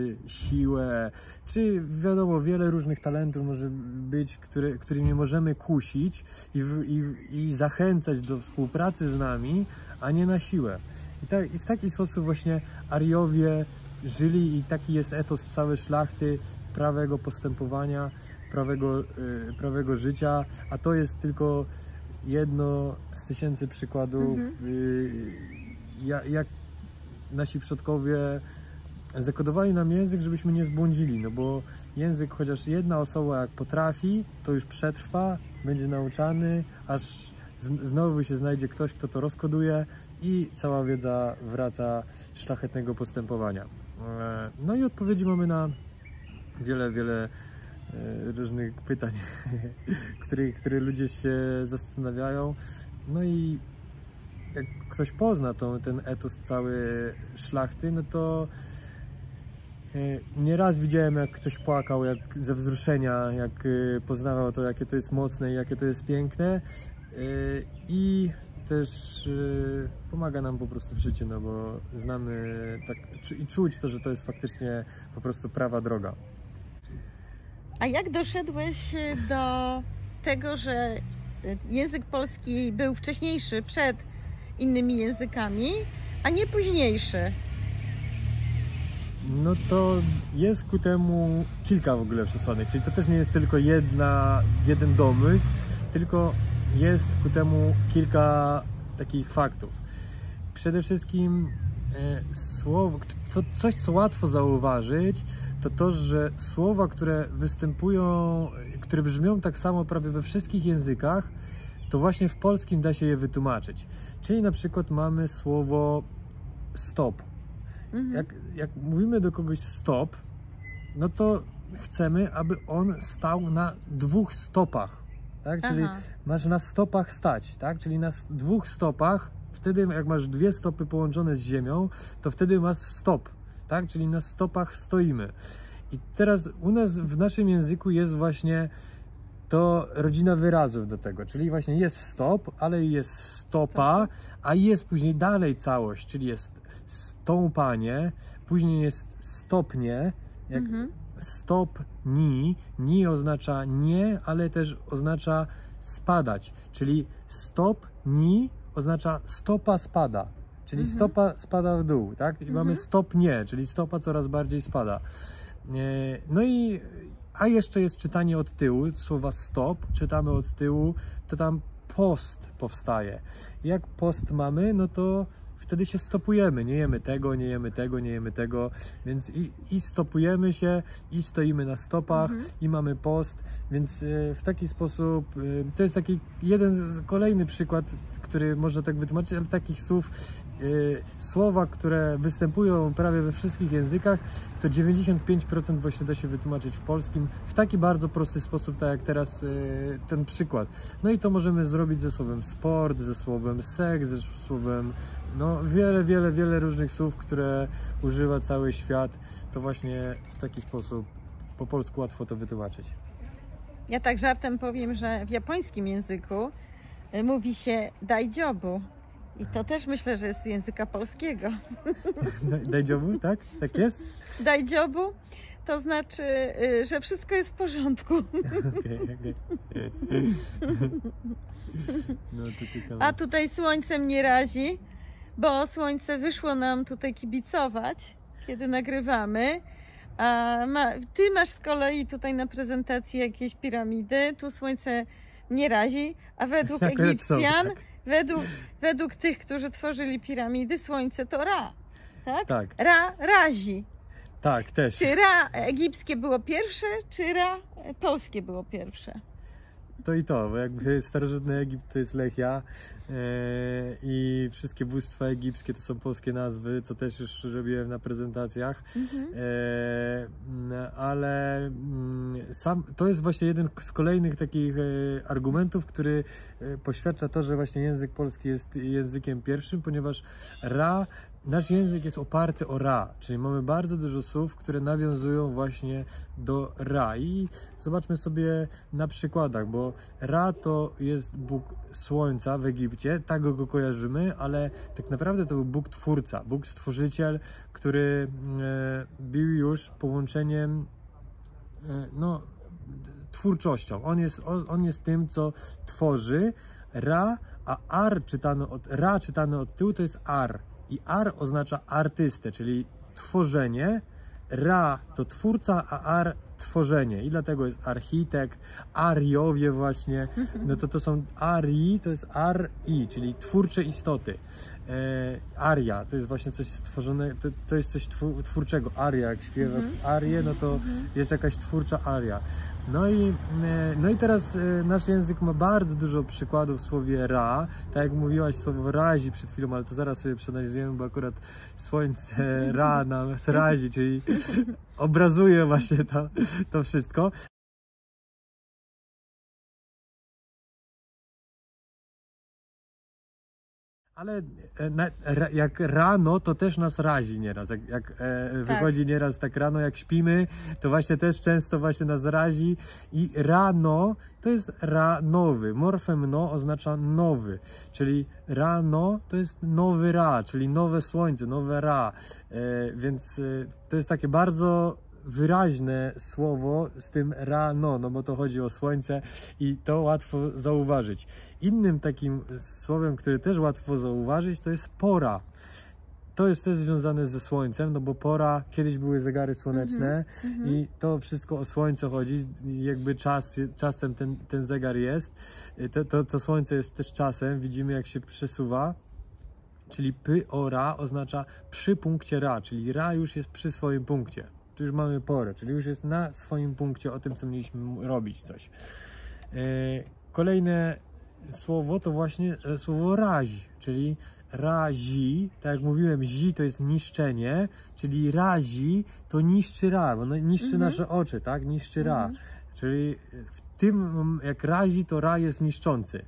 siłę, czy wiadomo, wiele różnych talentów może być, które, którymi możemy kusić i, i, i zachęcać do współpracy z nami, a nie na siłę. I, ta, i w taki sposób właśnie Ariowie żyli i taki jest etos całej szlachty prawego postępowania, prawego, prawego życia, a to jest tylko jedno z tysięcy przykładów, mhm. y, jak, jak nasi przodkowie zakodowali nam język, żebyśmy nie zbłądzili, no bo język, chociaż jedna osoba jak potrafi, to już przetrwa, będzie nauczany, aż z, znowu się znajdzie ktoś, kto to rozkoduje i cała wiedza wraca szlachetnego postępowania. E, no i odpowiedzi mamy na wiele, wiele różnych pytań, które, które ludzie się zastanawiają. No i jak ktoś pozna to, ten etos cały szlachty, no to nieraz widziałem, jak ktoś płakał jak ze wzruszenia, jak poznawał to, jakie to jest mocne i jakie to jest piękne, i też pomaga nam po prostu w życiu, no bo znamy tak, i czuć to, że to jest faktycznie po prostu prawa droga. A jak doszedłeś do tego, że język polski był wcześniejszy, przed innymi językami, a nie późniejszy? No to jest ku temu kilka w ogóle przesłanek, czyli to też nie jest tylko jedna, jeden domysł, tylko jest ku temu kilka takich faktów. Przede wszystkim e, słowo, to, coś co łatwo zauważyć, to to, że słowa, które występują, które brzmią tak samo prawie we wszystkich językach, to właśnie w polskim da się je wytłumaczyć. Czyli na przykład mamy słowo stop. Mhm. Jak, jak mówimy do kogoś stop, no to chcemy, aby on stał na dwóch stopach, tak? Czyli Aha. masz na stopach stać, tak? Czyli na dwóch stopach, wtedy jak masz dwie stopy połączone z ziemią, to wtedy masz stop, tak? Czyli na stopach stoimy. I teraz u nas w naszym języku jest właśnie to rodzina wyrazów do tego, czyli właśnie jest stop, ale jest stopa, a jest później dalej całość, czyli jest stąpanie, później jest stopnie, jak mhm. stopni, ni oznacza nie, ale też oznacza spadać, czyli stopni oznacza stopa spada, czyli mhm. stopa spada w dół, tak? I mhm. mamy stopnie, czyli stopa coraz bardziej spada. No i a jeszcze jest czytanie od tyłu, słowa stop, czytamy od tyłu, to tam post powstaje. Jak post mamy, no to wtedy się stopujemy, nie jemy tego, nie jemy tego, nie jemy tego, więc i, i stopujemy się, i stoimy na stopach, mhm. i mamy post, więc w taki sposób, to jest taki jeden kolejny przykład, który można tak wytłumaczyć, ale takich słów y, słowa, które występują prawie we wszystkich językach, to dziewięćdziesiąt pięć procent właśnie da się wytłumaczyć w polskim w taki bardzo prosty sposób, tak jak teraz y, ten przykład. No i to możemy zrobić ze słowem sport, ze słowem seks, ze słowem, no wiele, wiele, wiele różnych słów, które używa cały świat. To właśnie w taki sposób po polsku łatwo to wytłumaczyć. Ja tak żartem powiem, że w japońskim języku mówi się dajdziobu. I to też myślę, że jest z języka polskiego. Dajdziobu, tak? Tak jest? Dajdziobu to znaczy, że wszystko jest w porządku. Okay, okay. No, to ciekawe. A tutaj słońce mnie razi, bo słońce wyszło nam tutaj kibicować, kiedy nagrywamy. A ma, ty masz z kolei tutaj na prezentacji jakieś piramidy, tu słońce nie razi, a według Egipcjan, tak. według, według tych, którzy tworzyli piramidy, słońce to Ra, tak? Tak. Ra razi. Tak, też. Czy Ra egipskie było pierwsze, czy Ra polskie było pierwsze? To i to, bo jakby starożytny Egipt to jest Lechia e, i wszystkie bóstwa egipskie to są polskie nazwy, co też już robiłem na prezentacjach, mhm. e, ale mm, sam, to jest właśnie jeden z kolejnych takich e, argumentów, który e, poświadcza to, że właśnie język polski jest językiem pierwszym, ponieważ Ra, nasz język jest oparty o Ra, czyli mamy bardzo dużo słów, które nawiązują właśnie do Ra. I zobaczmy sobie na przykładach, bo Ra to jest Bóg Słońca w Egipcie, tak go kojarzymy, ale tak naprawdę to był Bóg Twórca, Bóg Stworzyciel, który e, był już połączeniem, e, no, twórczością. On jest, on, on jest tym, co tworzy. Ra, a Ar czytany od, Ra czytany od tyłu to jest Ar. I Ar oznacza artystę, czyli tworzenie. Ra to twórca, a Ar tworzenie. I dlatego jest architekt, Ariowie właśnie. No to to są Ari, to jest Ar-i, czyli twórcze istoty. E, aria to jest właśnie coś stworzone, to, to jest coś twórczego. Aria, jak śpiewa w arię, no to jest jakaś twórcza aria. No i, e, no i teraz e, nasz język ma bardzo dużo przykładów w słowie Ra. Tak jak mówiłaś, słowo razi przed chwilą, ale to zaraz sobie przeanalizujemy, bo akurat słońce Ra nas razi, czyli obrazuje właśnie to, to wszystko. Ale na, jak rano, to też nas razi nieraz. Jak, jak e, wychodzi tak. nieraz tak rano, jak śpimy, to właśnie też często właśnie nas razi. I rano to jest ra nowy. Morfem no oznacza nowy. Czyli rano to jest nowy Ra, czyli nowe słońce, nowe Ra. E, więc e, to jest takie bardzo wyraźne słowo z tym rano, no bo to chodzi o słońce i to łatwo zauważyć. Innym takim słowem, które też łatwo zauważyć, to jest pora. To jest też związane ze słońcem, no bo pora, kiedyś były zegary słoneczne mm-hmm. i to wszystko o słońce chodzi, jakby czas, czasem ten, ten zegar jest, to, to, to słońce jest też czasem, widzimy jak się przesuwa. Czyli py o ra oznacza przy punkcie Ra, czyli Ra już jest przy swoim punkcie. Tu już mamy porę, czyli już jest na swoim punkcie o tym, co mieliśmy robić coś. Kolejne słowo to właśnie słowo razi, czyli razi, tak jak mówiłem, zi to jest niszczenie, czyli razi to niszczy Ra, bo niszczy mhm. nasze oczy, tak? Niszczy Ra. Mhm. Czyli w tym, jak razi, to Ra jest niszczący.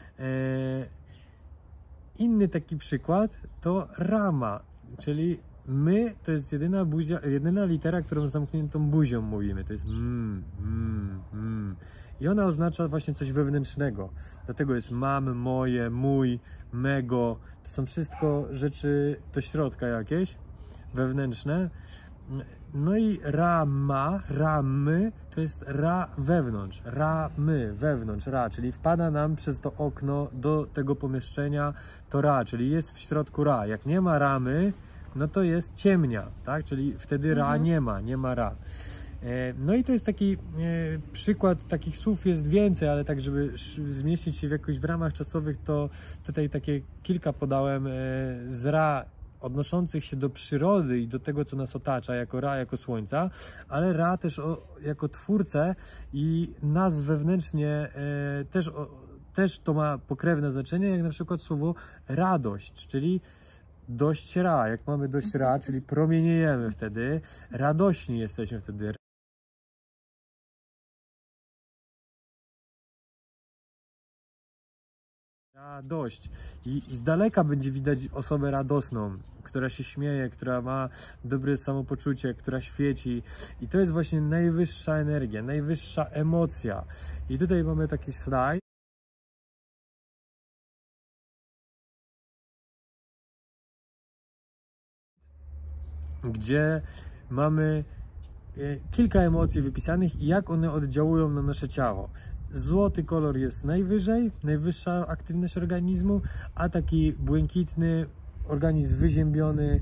Inny taki przykład to rama, czyli my to jest jedyna, buzia, jedyna litera, którą z zamkniętą buzią mówimy. To jest mm, mm, mm. I ona oznacza właśnie coś wewnętrznego. Dlatego jest mam, moje, mój, mego. To są wszystko rzeczy do środka jakieś, wewnętrzne. No i rama, ramy, to jest ra wewnątrz, ramy, wewnątrz, ra, czyli wpada nam przez to okno do tego pomieszczenia to ra, czyli jest w środku ra. Jak nie ma ramy, no to jest ciemnia, tak? Czyli wtedy ra nie ma, nie ma ra. No i to jest taki e, przykład, takich słów jest więcej, ale tak, żeby zmieścić się w jakoś w ramach czasowych, to tutaj takie kilka podałem e, z ra odnoszących się do przyrody i do tego, co nas otacza, jako Ra, jako Słońca, ale Ra też o, jako twórcę i nas wewnętrznie e, też, o, też to ma pokrewne znaczenie, jak na przykład słowo radość, czyli dość ra. Jak mamy dość ra, czyli promieniejemy wtedy, radośni jesteśmy wtedy. Radość. I, I z daleka będzie widać osobę radosną, która się śmieje, która ma dobre samopoczucie, która świeci. I to jest właśnie najwyższa energia, najwyższa emocja. I tutaj mamy taki slajd. Gdzie mamy kilka emocji wypisanych i jak one oddziałują na nasze ciało. Złoty kolor jest najwyżej, najwyższa aktywność organizmu, a taki błękitny, organizm wyziębiony,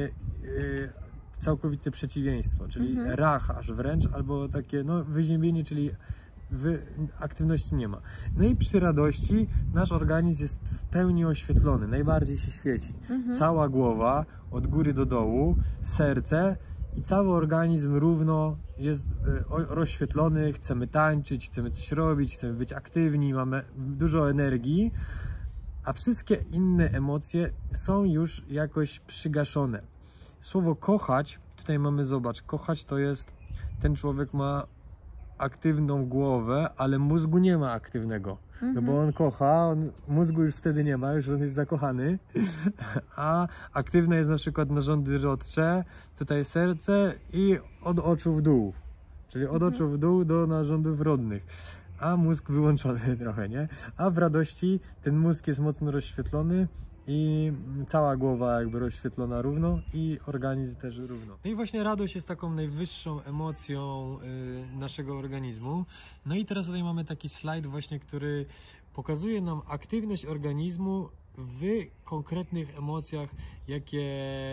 całkowite przeciwieństwo, czyli mhm. rach aż wręcz, albo takie no, wyziębienie, czyli wy, aktywności nie ma. No i przy radości nasz organizm jest w pełni oświetlony, najbardziej się świeci. Mhm. Cała głowa, od góry do dołu, serce i cały organizm równo jest rozświetlony, chcemy tańczyć, chcemy coś robić, chcemy być aktywni, mamy dużo energii, a wszystkie inne emocje są już jakoś przygaszone. Słowo kochać, tutaj mamy, zobacz, kochać to jest, ten człowiek ma aktywną głowę, ale mózgu nie ma aktywnego. No bo on kocha, on, mózgu już wtedy nie ma, już on jest zakochany, a aktywne jest na przykład narządy rodcze, tutaj serce i od oczu w dół, czyli od oczu w dół do narządów rodnych, a mózg wyłączony trochę, nie? A w radości ten mózg jest mocno rozświetlony i cała głowa jakby rozświetlona równo i organizm też równo. No i właśnie radość jest taką najwyższą emocją y, naszego organizmu. No i teraz tutaj mamy taki slajd właśnie, który pokazuje nam aktywność organizmu w konkretnych emocjach, jakie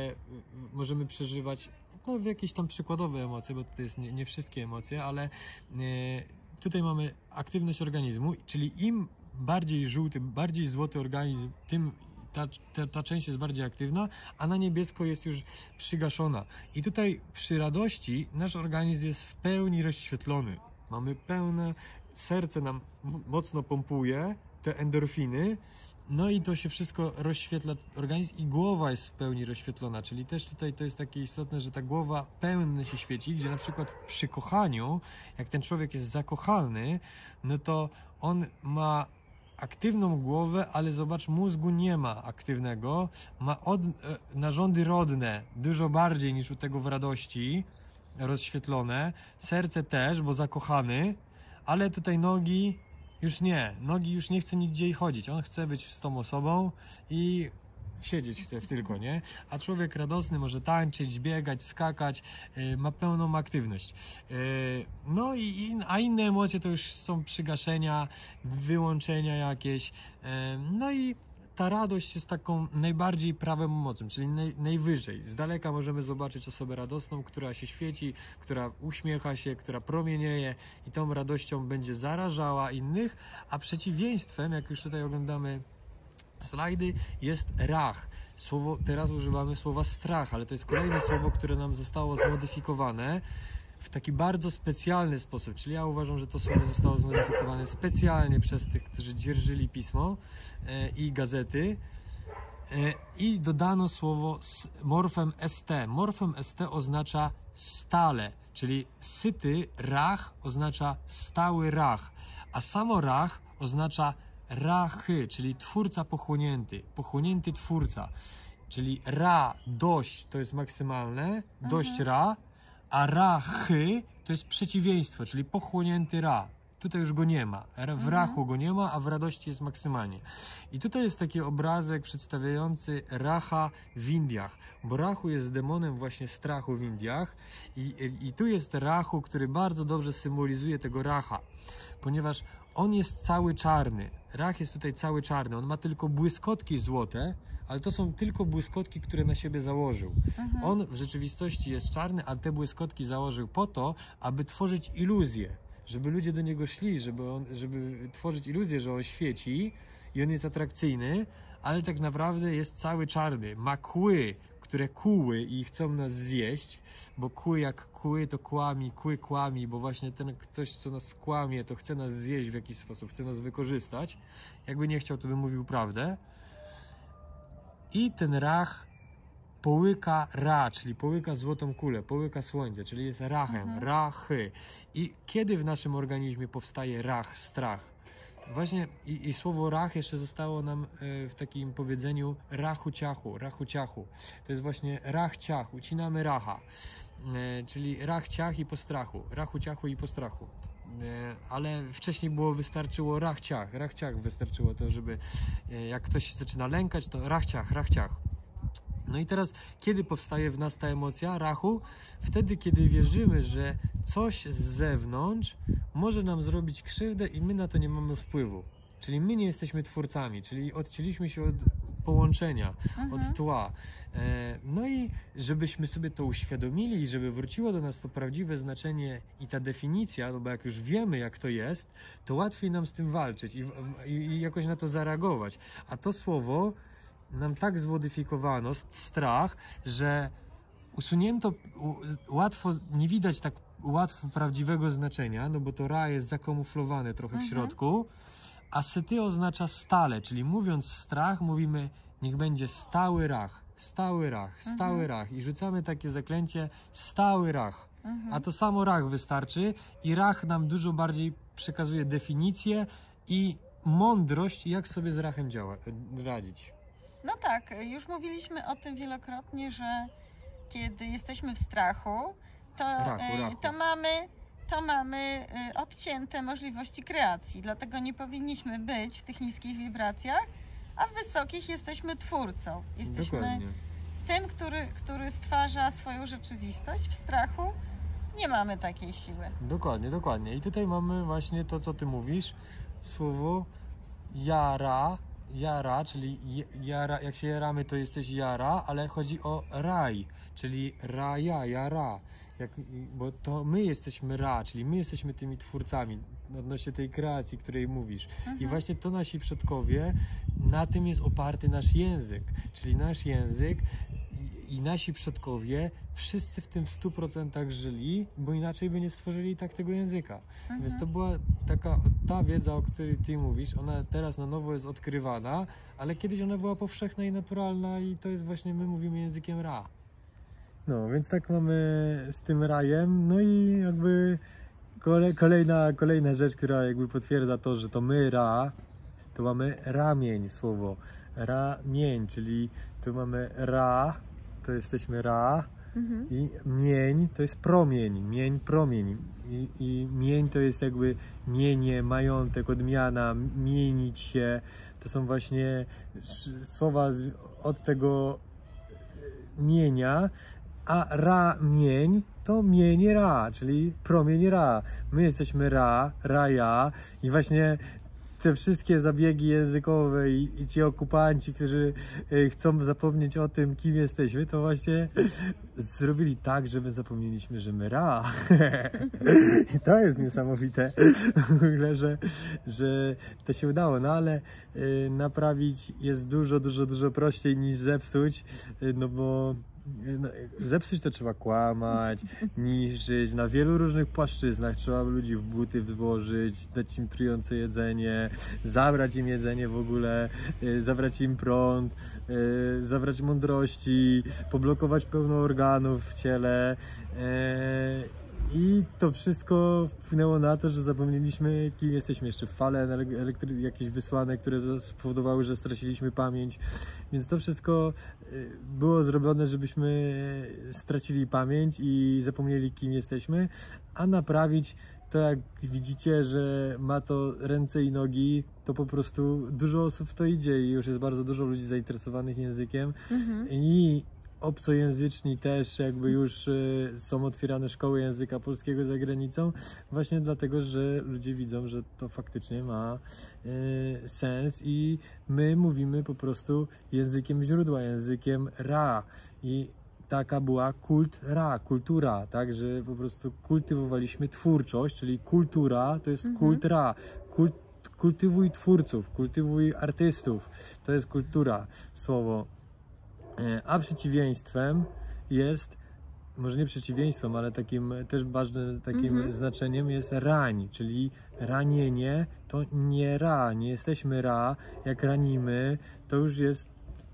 możemy przeżywać, no w jakieś tam przykładowe emocje, bo to jest nie, nie wszystkie emocje, ale y, tutaj mamy aktywność organizmu, czyli im bardziej żółty, bardziej złoty organizm, tym Ta, ta, ta część jest bardziej aktywna, a na niebiesko jest już przygaszona. I tutaj przy radości nasz organizm jest w pełni rozświetlony. Mamy pełne, serce nam mocno pompuje, te endorfiny, no i to się wszystko rozświetla organizm i głowa jest w pełni rozświetlona, czyli też tutaj to jest takie istotne, że ta głowa pełna się świeci, gdzie na przykład przy kochaniu, jak ten człowiek jest zakochany, no to on ma aktywną głowę, ale zobacz, mózgu nie ma aktywnego, ma od, e, narządy rodne dużo bardziej niż u tego w radości, rozświetlone, serce też, bo zakochany, ale tutaj nogi już nie, nogi już nie chce nigdzie chodzić, on chce być z tą osobą i siedzieć chce tylko, nie? A człowiek radosny może tańczyć, biegać, skakać, yy, ma pełną aktywność. Yy, no i, i a inne emocje to już są przygaszenia, wyłączenia jakieś. Yy, no i ta radość jest taką najbardziej prawą mocą, czyli naj, najwyżej. Z daleka możemy zobaczyć osobę radosną, która się świeci, która uśmiecha się, która promienieje i tą radością będzie zarażała innych, a przeciwieństwem, jak już tutaj oglądamy slajdy, jest rach. Słowo, teraz używamy słowa strach, ale to jest kolejne słowo, które nam zostało zmodyfikowane w taki bardzo specjalny sposób, czyli ja uważam, że to słowo zostało zmodyfikowane specjalnie przez tych, którzy dzierżyli pismo e, i gazety e, i dodano słowo s, morfem st. Morfem st oznacza stale, czyli syty rach oznacza stały rach, a samo rach oznacza rachy, czyli twórca pochłonięty, pochłonięty twórca, czyli ra, dość to jest maksymalne, dość ra, a rachy to jest przeciwieństwo, czyli pochłonięty ra. Tutaj już go nie ma, w rachu go nie ma, a w radości jest maksymalnie. I tutaj jest taki obrazek przedstawiający racha w Indiach, bo rachu jest demonem właśnie strachu w Indiach i, i tu jest rachu, który bardzo dobrze symbolizuje tego racha, ponieważ on jest cały czarny. Rach jest tutaj cały czarny. On ma tylko błyskotki złote, ale to są tylko błyskotki, które na siebie założył. Aha. On w rzeczywistości jest czarny, a te błyskotki założył po to, aby tworzyć iluzję. Żeby ludzie do niego szli, żeby, on, żeby tworzyć iluzję, że on świeci i on jest atrakcyjny, ale tak naprawdę jest cały czarny. Ma kły, które kuły i chcą nas zjeść, bo kły jak kły to kłami, kły kłami, bo właśnie ten ktoś, co nas kłamie, to chce nas zjeść w jakiś sposób, chce nas wykorzystać. Jakby nie chciał, to by mówił prawdę. I ten rach połyka ra, czyli połyka złotą kulę, połyka słońce, czyli jest rachem, Mhm. rachy. I kiedy w naszym organizmie powstaje rach, strach? Właśnie i, i słowo rach jeszcze zostało nam e, w takim powiedzeniu rachu ciachu, rachu ciachu. To jest właśnie rach ciach, ucinamy racha, e, czyli rach ciach i postrachu, rachu ciachu i postrachu. E, ale wcześniej było, wystarczyło rach ciach, rach ciach wystarczyło to, żeby e, jak ktoś się zaczyna lękać, to rach ciach, rach ciach. No i teraz, kiedy powstaje w nas ta emocja rachu? Wtedy, kiedy wierzymy, że coś z zewnątrz może nam zrobić krzywdę i my na to nie mamy wpływu. Czyli my nie jesteśmy twórcami, czyli odcięliśmy się od połączenia, Mhm. od tła. E, no i żebyśmy sobie to uświadomili i żeby wróciło do nas to prawdziwe znaczenie i ta definicja, no bo jak już wiemy, jak to jest, to łatwiej nam z tym walczyć i, i, i jakoś na to zareagować. A to słowo nam tak zmodyfikowano, strach, że usunięto, łatwo, nie widać tak łatwo prawdziwego znaczenia, no bo to ra jest zakamuflowane trochę w Mhm. środku, a sety oznacza stale, czyli mówiąc strach, mówimy niech będzie stały rach, stały rach, stały Mhm. rach i rzucamy takie zaklęcie stały rach. Mhm. A to samo rach wystarczy i rach nam dużo bardziej przekazuje definicję i mądrość, jak sobie z rachem działa, radzić. No tak, już mówiliśmy o tym wielokrotnie, że kiedy jesteśmy w strachu, to, Rachu, y, rachu. to mamy, to mamy y, odcięte możliwości kreacji. Dlatego nie powinniśmy być w tych niskich wibracjach, a w wysokich jesteśmy twórcą. Jesteśmy Dokładnie. tym, który, który stwarza swoją rzeczywistość. W strachu nie mamy takiej siły. Dokładnie, dokładnie. I tutaj mamy właśnie to, co ty mówisz, słowo jara, jara, czyli jara, jak się jaramy, to jesteś jara, ale chodzi o raj, czyli raja, jara, jak, bo to my jesteśmy ra, czyli my jesteśmy tymi twórcami odnośnie tej kreacji, której mówisz. Mhm. I właśnie to nasi przodkowie, na tym jest oparty nasz język, czyli nasz język i, i nasi przodkowie wszyscy w tym w stu procentach żyli, bo inaczej by nie stworzyli tak tego języka. Mhm. Więc to była taka, ta wiedza, o której ty mówisz, ona teraz na nowo jest odkrywana, ale kiedyś ona była powszechna i naturalna i to jest właśnie, my mówimy językiem ra. No, więc tak mamy z tym rajem, no i jakby kole, kolejna, kolejna rzecz, która jakby potwierdza to, że to my ra, to mamy ramień słowo, ramień, czyli tu mamy ra, to jesteśmy ra, Mhm. i mień to jest promień, mień, promień. I, I mień to jest jakby mienie, majątek, odmiana, mienić się. To są właśnie słowa z, od tego mienia, a ra, mień to mień ra, czyli promień ra. My jesteśmy ra, raja i właśnie te wszystkie zabiegi językowe i, i ci okupanci, którzy y, chcą zapomnieć o tym, kim jesteśmy, to właśnie zrobili tak, że my zapomnieliśmy, że my ra. I to jest niesamowite w ogóle, że, że to się udało, no ale y, naprawić jest dużo, dużo, dużo prościej niż zepsuć, y, no bo no, zepsuć to trzeba kłamać, niszczyć, na wielu różnych płaszczyznach trzeba ludzi w buty włożyć, dać im trujące jedzenie, zabrać im jedzenie w ogóle, yy, zabrać im prąd, yy, zabrać mądrości, poblokować pełno organów w ciele. Yy, I to wszystko wpłynęło na to, że zapomnieliśmy, kim jesteśmy. Jeszcze fale elektry- jakieś wysłane, które spowodowały, że straciliśmy pamięć. Więc to wszystko było zrobione, żebyśmy stracili pamięć i zapomnieli, kim jesteśmy, a naprawić to, jak widzicie, że ma to ręce i nogi, to po prostu dużo osób w to idzie i już jest bardzo dużo ludzi zainteresowanych językiem. Mhm. I obcojęzyczni też jakby już y, są otwierane szkoły języka polskiego za granicą, właśnie dlatego, że ludzie widzą, że to faktycznie ma y, sens i my mówimy po prostu językiem źródła, językiem ra i taka była kult ra, kultura, tak, że po prostu kultywowaliśmy twórczość, czyli kultura to jest Mhm. kult ra, kult, kultywuj twórców, kultywuj artystów, to jest kultura, słowo. A przeciwieństwem jest, może nie przeciwieństwem, ale takim też ważnym takim Mhm. znaczeniem jest rań, czyli ranienie to nie ra, nie jesteśmy ra, jak ranimy, to już jest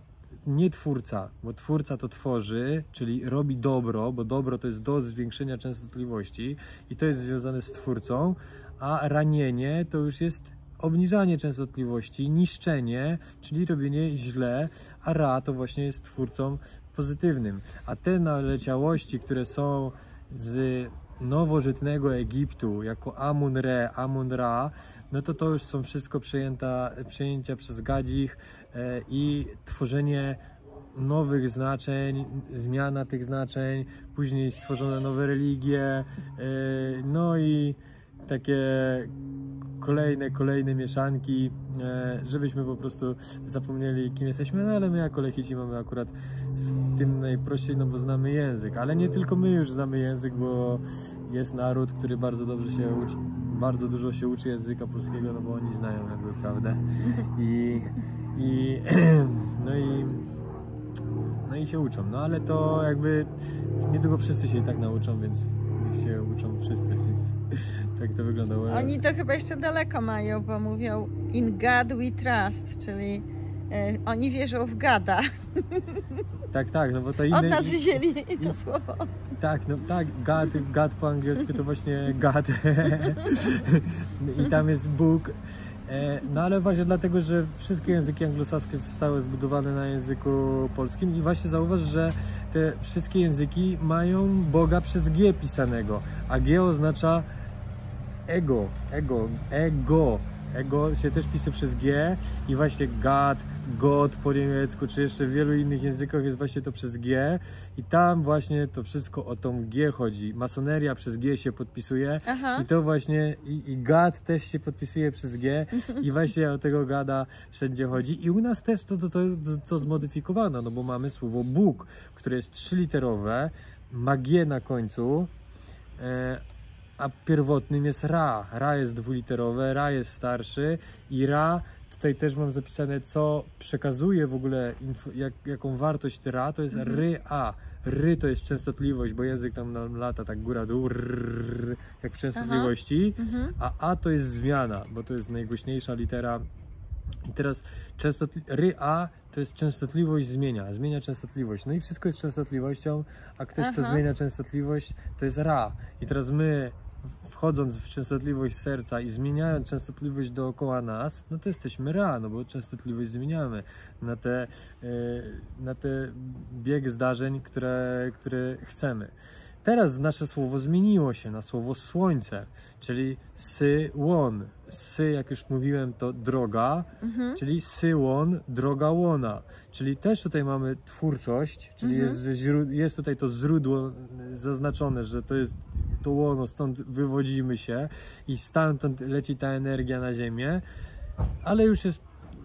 nie twórca, bo twórca to tworzy, czyli robi dobro, bo dobro to jest do zwiększenia częstotliwości i to jest związane z twórcą, a ranienie to już jest obniżanie częstotliwości, niszczenie, czyli robienie źle, a Ra to właśnie jest twórcą pozytywnym. A te naleciałości, które są z nowożytnego Egiptu jako Amun-Re, Amun-Ra, no to to już są wszystko przejęta, przejęcia przez Gadzich e, i tworzenie nowych znaczeń, zmiana tych znaczeń, później stworzone nowe religie, e, no i takie kolejne, kolejne mieszanki, e, żebyśmy po prostu zapomnieli, kim jesteśmy, no ale my jako Lechici mamy akurat w tym najprościej, no bo znamy język, ale nie tylko my już znamy język, bo jest naród, który bardzo dobrze się uczy, bardzo dużo się uczy języka polskiego, no bo oni znają jakby prawdę i, i no i no i się uczą, no ale to jakby niedługo wszyscy się i tak nauczą, więc niech się uczą wszyscy, więc tak to wyglądało. Oni to chyba jeszcze daleko mają, bo mówią in God we trust, czyli e, oni wierzą w Gada. Tak, tak, no bo to inne... Od nas wzięli to słowo. Tak, no tak, God, God po angielsku to właśnie God i tam jest Bóg. No ale właśnie dlatego, że wszystkie języki anglosaskie zostały zbudowane na języku polskim i właśnie zauważ, że te wszystkie języki mają Boga przez G pisanego, a G oznacza ego, ego, ego. Ego się też pisze przez G i właśnie God, God po niemiecku, czy jeszcze w wielu innych językach jest właśnie to przez G i tam właśnie to wszystko o tą G chodzi. Masoneria przez G się podpisuje. Aha. I to właśnie, i, i God też się podpisuje przez G i właśnie o tego Gada wszędzie chodzi i u nas też to, to, to, to zmodyfikowano, no bo mamy słowo Bóg, które jest trzyliterowe, ma G na końcu, e, a pierwotnym jest Ra. Ra jest dwuliterowe, Ra jest starszy i Ra, tutaj też mam zapisane, co przekazuje w ogóle, info, jak, jaką wartość Ra, to jest mhm. Ry-A. Ry to jest częstotliwość, bo język tam nam lata tak góra-dół, rrr, jak w częstotliwości, mhm. a A to jest zmiana, bo to jest najgłośniejsza litera. I teraz częstotli- Ry-A to jest częstotliwość zmienia, zmienia częstotliwość. No i wszystko jest częstotliwością, a ktoś, Aha. kto zmienia częstotliwość, to jest Ra. I teraz my, wchodząc w częstotliwość serca i zmieniając częstotliwość dookoła nas, no to jesteśmy Ra, no bo częstotliwość zmieniamy na te, na te bieg zdarzeń, które, które chcemy. Teraz nasze słowo zmieniło się na słowo słońce, czyli sy-łon. Sy, jak już mówiłem, to droga, mhm. czyli sy-łon, droga łona. Czyli też tutaj mamy twórczość, czyli mhm. jest, jest tutaj to źródło zaznaczone, że to jest to łono, stąd wywodzimy się i stamtąd leci ta energia na ziemię, ale już jest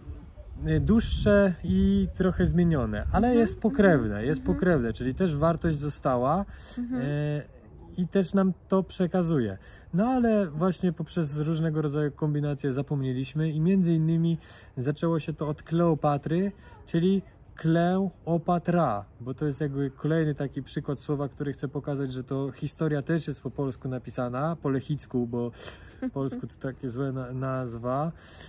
dłuższe i trochę zmienione, ale mhm. jest pokrewne, jest mhm. pokrewne, czyli też wartość została mhm. e, i też nam to przekazuje. No ale właśnie poprzez różnego rodzaju kombinacje zapomnieliśmy i między innymi zaczęło się to od Kleopatry, czyli Kleopatra, bo to jest jakby kolejny taki przykład słowa, który chcę pokazać, że to historia też jest po polsku napisana, po lechicku, bo po polsku to takie złe na, nazwa.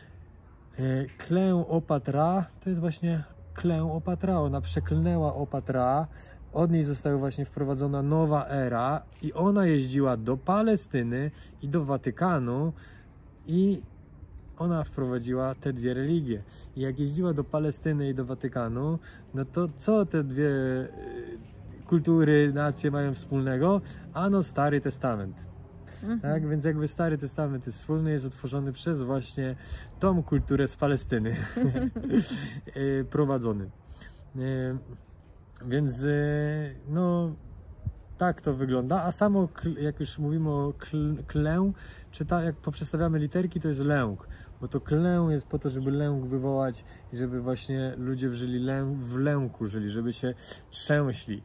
Kleopatra to jest właśnie Kleopatra, ona przeklnęła Opatra, od niej została właśnie wprowadzona nowa era i ona jeździła do Palestyny i do Watykanu i ona wprowadziła te dwie religie. I jak jeździła do Palestyny i do Watykanu, no to co te dwie kultury, nacje mają wspólnego? Ano Stary Testament. Mhm. Tak, więc jakby Stary Testament jest wspólny, jest utworzony przez właśnie tą kulturę z Palestyny prowadzony. Więc no tak to wygląda, a samo jak już mówimy o klę, czy ta, jak poprzestawiamy literki, to jest lęk, bo to klę jest po to, żeby lęk wywołać i żeby właśnie ludzie żyli lęk, w lęku żyli, żeby się trzęśli.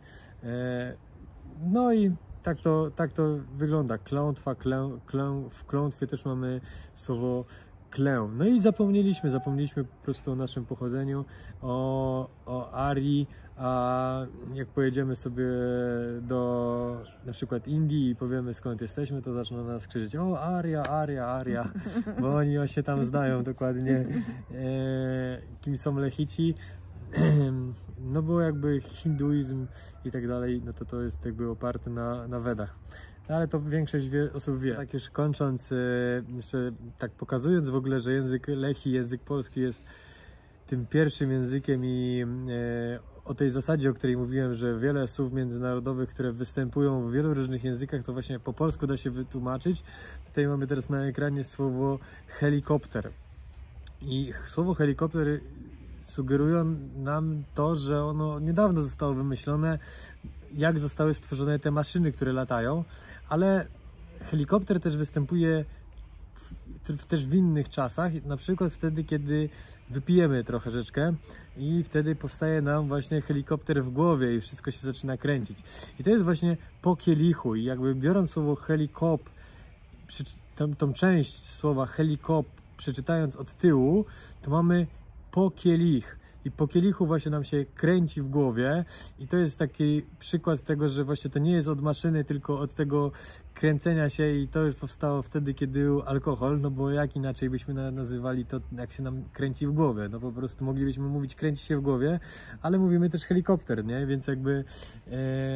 No i tak to, tak to wygląda. Klątwa, klę, klę, w klątwie też mamy słowo klę. No i zapomnieliśmy, zapomnieliśmy po prostu o naszym pochodzeniu, o, o Arii, a jak pojedziemy sobie do na przykład Indii i powiemy, skąd jesteśmy, to zaczną nas krzyczeć: o, Aria, Aria, Aria, bo oni się tam znają dokładnie, e, kim są Lechici. no bo jakby hinduizm i tak dalej, no to to jest jakby oparte na, na Wedach. No ale to większość wie, osób wie. Tak już kończąc, jeszcze tak pokazując w ogóle, że język lechi, język polski jest tym pierwszym językiem i o tej zasadzie, o której mówiłem, że wiele słów międzynarodowych, które występują w wielu różnych językach, to właśnie po polsku da się wytłumaczyć. Tutaj mamy teraz na ekranie słowo helikopter. I słowo helikopter sugerują nam to, że ono niedawno zostało wymyślone, jak zostały stworzone te maszyny, które latają, ale helikopter też występuje w, też w innych czasach, na przykład wtedy, kiedy wypijemy trochę rzeczkę i wtedy powstaje nam właśnie helikopter w głowie i wszystko się zaczyna kręcić. I to jest właśnie po kielichu i jakby biorąc słowo helikop, tą, tą część słowa helikop przeczytając od tyłu, to mamy po kielich. I po kielichu właśnie nam się kręci w głowie i to jest taki przykład tego, że właśnie to nie jest od maszyny, tylko od tego kręcenia się i to już powstało wtedy, kiedy był alkohol, no bo jak inaczej byśmy nazywali to, jak się nam kręci w głowie, no po prostu moglibyśmy mówić kręci się w głowie, ale mówimy też helikopter, nie? Więc jakby e,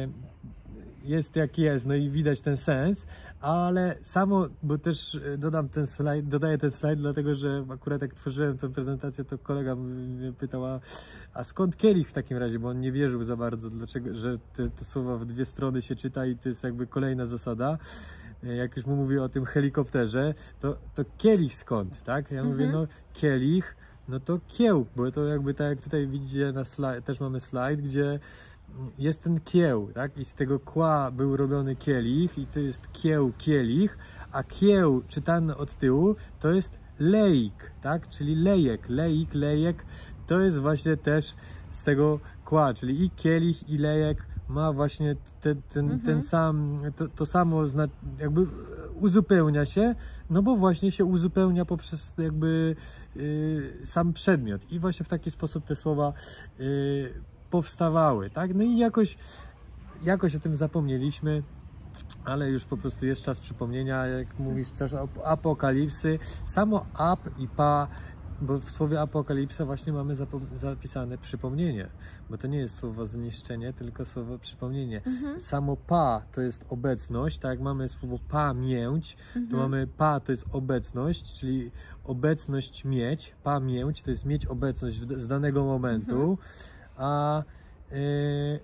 jest jak jest, no i widać ten sens, ale samo, bo też dodam ten slajd, dodaję ten slajd, dlatego że akurat jak tworzyłem tę prezentację, to kolega mnie pytał, a, a skąd kielich w takim razie, bo on nie wierzył za bardzo, dlaczego, że te, te słowa w dwie strony się czyta i to jest jakby kolejna zasada. Jak już mu mówię o tym helikopterze, to, to kielich skąd, tak? Ja mówię, Mhm. no kielich, no to kieł, bo to jakby tak jak tutaj widzicie na slajd, też mamy slajd, gdzie jest ten kieł, tak? I z tego kła był robiony kielich i to jest kieł, kielich, a kieł czytany od tyłu to jest leik, tak? Czyli lejek, leik, lejek to jest właśnie też z tego kła, czyli i kielich, i lejek ma właśnie ten, ten, Mhm. ten sam, to, to samo jakby uzupełnia się, no bo właśnie się uzupełnia poprzez jakby yy, sam przedmiot i właśnie w taki sposób te słowa yy, powstawały, tak? No i jakoś, jakoś o tym zapomnieliśmy, ale już po prostu jest czas przypomnienia, jak mówisz, czas apokalipsy, samo ap i pa, bo w słowie apokalipsa właśnie mamy zapisane przypomnienie, bo to nie jest słowo zniszczenie, tylko słowo przypomnienie. Mhm. Samo pa to jest obecność, tak jak mamy słowo pamięć, Mhm. to mamy pa to jest obecność, czyli obecność mieć, pamięć to jest mieć obecność z danego momentu, mhm. a y,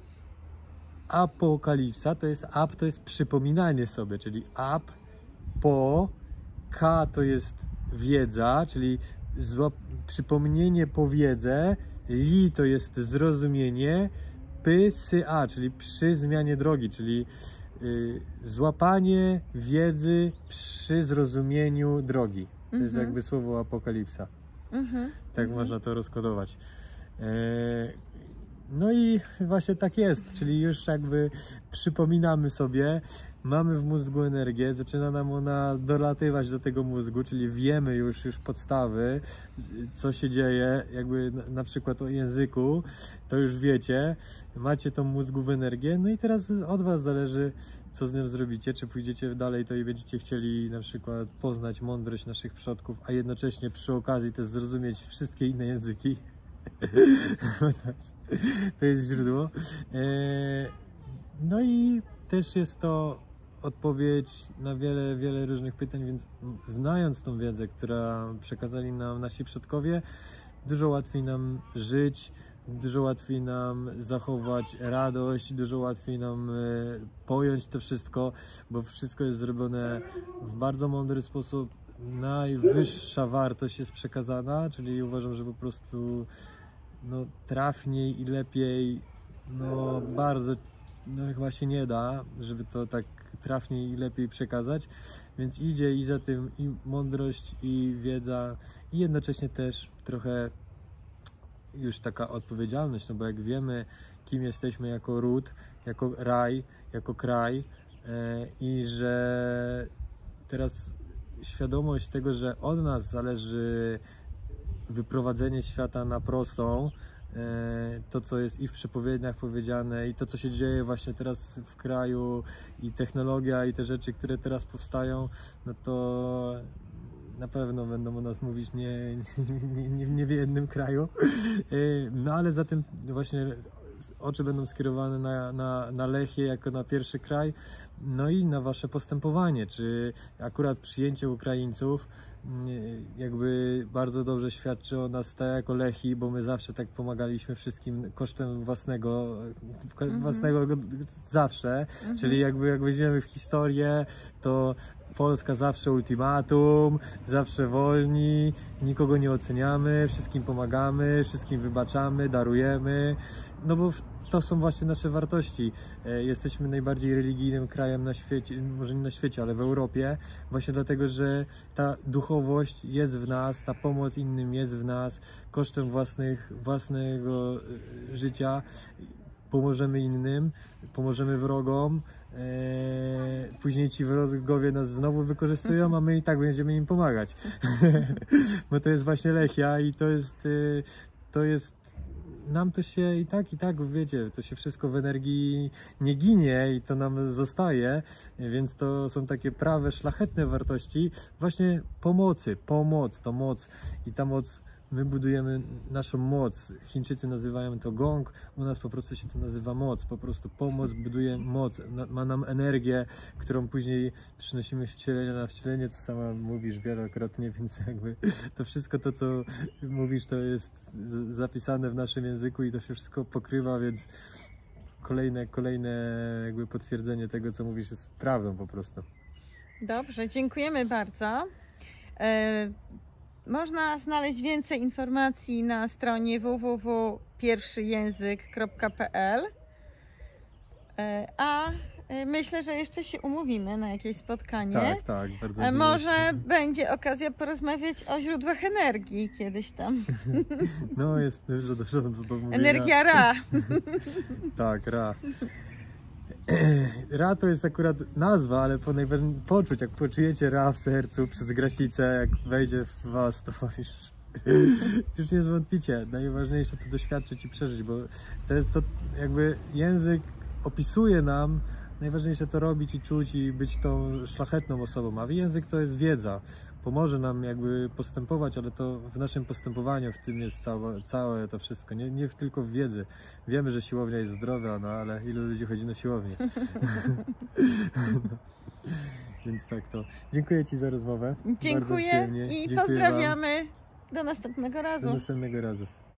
apokalipsa to jest ap to jest przypominanie sobie, czyli ap, po, ka to jest wiedza, czyli złap, przypomnienie po wiedzę, li to jest zrozumienie, py, sy, a, czyli przy zmianie drogi, czyli y, złapanie wiedzy przy zrozumieniu drogi. To mhm. jest jakby słowo apokalipsa. Mhm. Tak mhm. można to rozkodować. E, No i właśnie tak jest, czyli już jakby przypominamy sobie, mamy w mózgu energię, zaczyna nam ona dolatywać do tego mózgu, czyli wiemy już, już podstawy, co się dzieje, jakby na, na przykład o języku, to już wiecie, macie tą mózgową energię, no i teraz od was zależy, co z nią zrobicie, czy pójdziecie dalej, to i będziecie chcieli na przykład poznać mądrość naszych przodków, a jednocześnie przy okazji też zrozumieć wszystkie inne języki. To jest źródło. No i też jest to odpowiedź na wiele, wiele różnych pytań, więc znając tą wiedzę, która przekazali nam nasi przodkowie, dużo łatwiej nam żyć, dużo łatwiej nam zachować radość, dużo łatwiej nam pojąć to wszystko, bo wszystko jest zrobione w bardzo mądry sposób. Najwyższa wartość jest przekazana, czyli uważam, że po prostu no, trafniej i lepiej, no bardzo, no chyba się nie da, żeby to tak trafniej i lepiej przekazać, więc idzie i za tym i mądrość, i wiedza, i jednocześnie też trochę już taka odpowiedzialność, no bo jak wiemy, kim jesteśmy jako ród, jako raj, jako kraj e, i że teraz świadomość tego, że od nas zależy wyprowadzenie świata na prostą, to co jest i w przepowiedniach powiedziane i to co się dzieje właśnie teraz w kraju i technologia i te rzeczy, które teraz powstają, no to na pewno będą o nas mówić nie, nie, nie, nie w jednym kraju. No ale za tym właśnie oczy będą skierowane na, na, na Lechię jako na pierwszy kraj, no i na wasze postępowanie, czy akurat przyjęcie Ukraińców jakby bardzo dobrze świadczy o nas tak jako Lechii, bo my zawsze tak pomagaliśmy wszystkim kosztem własnego, mm-hmm. własnego zawsze, mm-hmm. czyli jakby jak weźmiemy w historię, to Polska zawsze ultimatum, zawsze wolni, nikogo nie oceniamy, wszystkim pomagamy, wszystkim wybaczamy, darujemy, no bo to są właśnie nasze wartości. Jesteśmy najbardziej religijnym krajem na świecie, może nie na świecie, ale w Europie, właśnie dlatego, że ta duchowość jest w nas, ta pomoc innym jest w nas, kosztem własnych, własnego życia pomożemy innym, pomożemy wrogom, eee, później ci wrogowie nas znowu wykorzystują, a my i tak będziemy im pomagać. Bo to jest właśnie Lechia i to jest, to jest nam to się i tak, i tak, wiecie, to się wszystko w energii nie ginie i to nam zostaje, więc to są takie prawe, szlachetne wartości właśnie pomocy, pomoc, to moc i ta moc, my budujemy naszą moc. Chińczycy nazywają to gong, u nas po prostu się to nazywa moc. Po prostu pomoc buduje moc, ma nam energię, którą później przynosimy w wcielenie na wcielenie, co sama mówisz wielokrotnie, więc jakby to wszystko to, co mówisz, to jest zapisane w naszym języku i to się wszystko pokrywa, więc kolejne, kolejne jakby potwierdzenie tego, co mówisz, jest prawdą po prostu. Dobrze, dziękujemy bardzo. E Można znaleźć więcej informacji na stronie w w w kropka pierwszyjęzyk kropka p l, a myślę, że jeszcze się umówimy na jakieś spotkanie. Tak, tak, bardzo Może miło. Będzie okazja porozmawiać o źródłach energii kiedyś tam. No jest dużo, dużo do mówienia. Energia Ra. Tak, Ra. Ra to jest akurat nazwa, ale po najważniejszym poczuć, jak poczujecie Ra w sercu przez grasicę, jak wejdzie w was, to już, już nie zwątpicie. Najważniejsze to doświadczyć i przeżyć, bo to jest to jakby język opisuje nam, najważniejsze to robić i czuć i być tą szlachetną osobą, a język to jest wiedza. Pomoże nam jakby postępować, ale to w naszym postępowaniu w tym jest całe, całe to wszystko, nie, nie tylko w wiedzy. Wiemy, że siłownia jest zdrowa, no ale ilu ludzi chodzi na siłownię? No. Więc tak to. Dziękuję ci za rozmowę. Dziękuję i Dziękuję pozdrawiamy. Wam. Do następnego razu. Do następnego razu.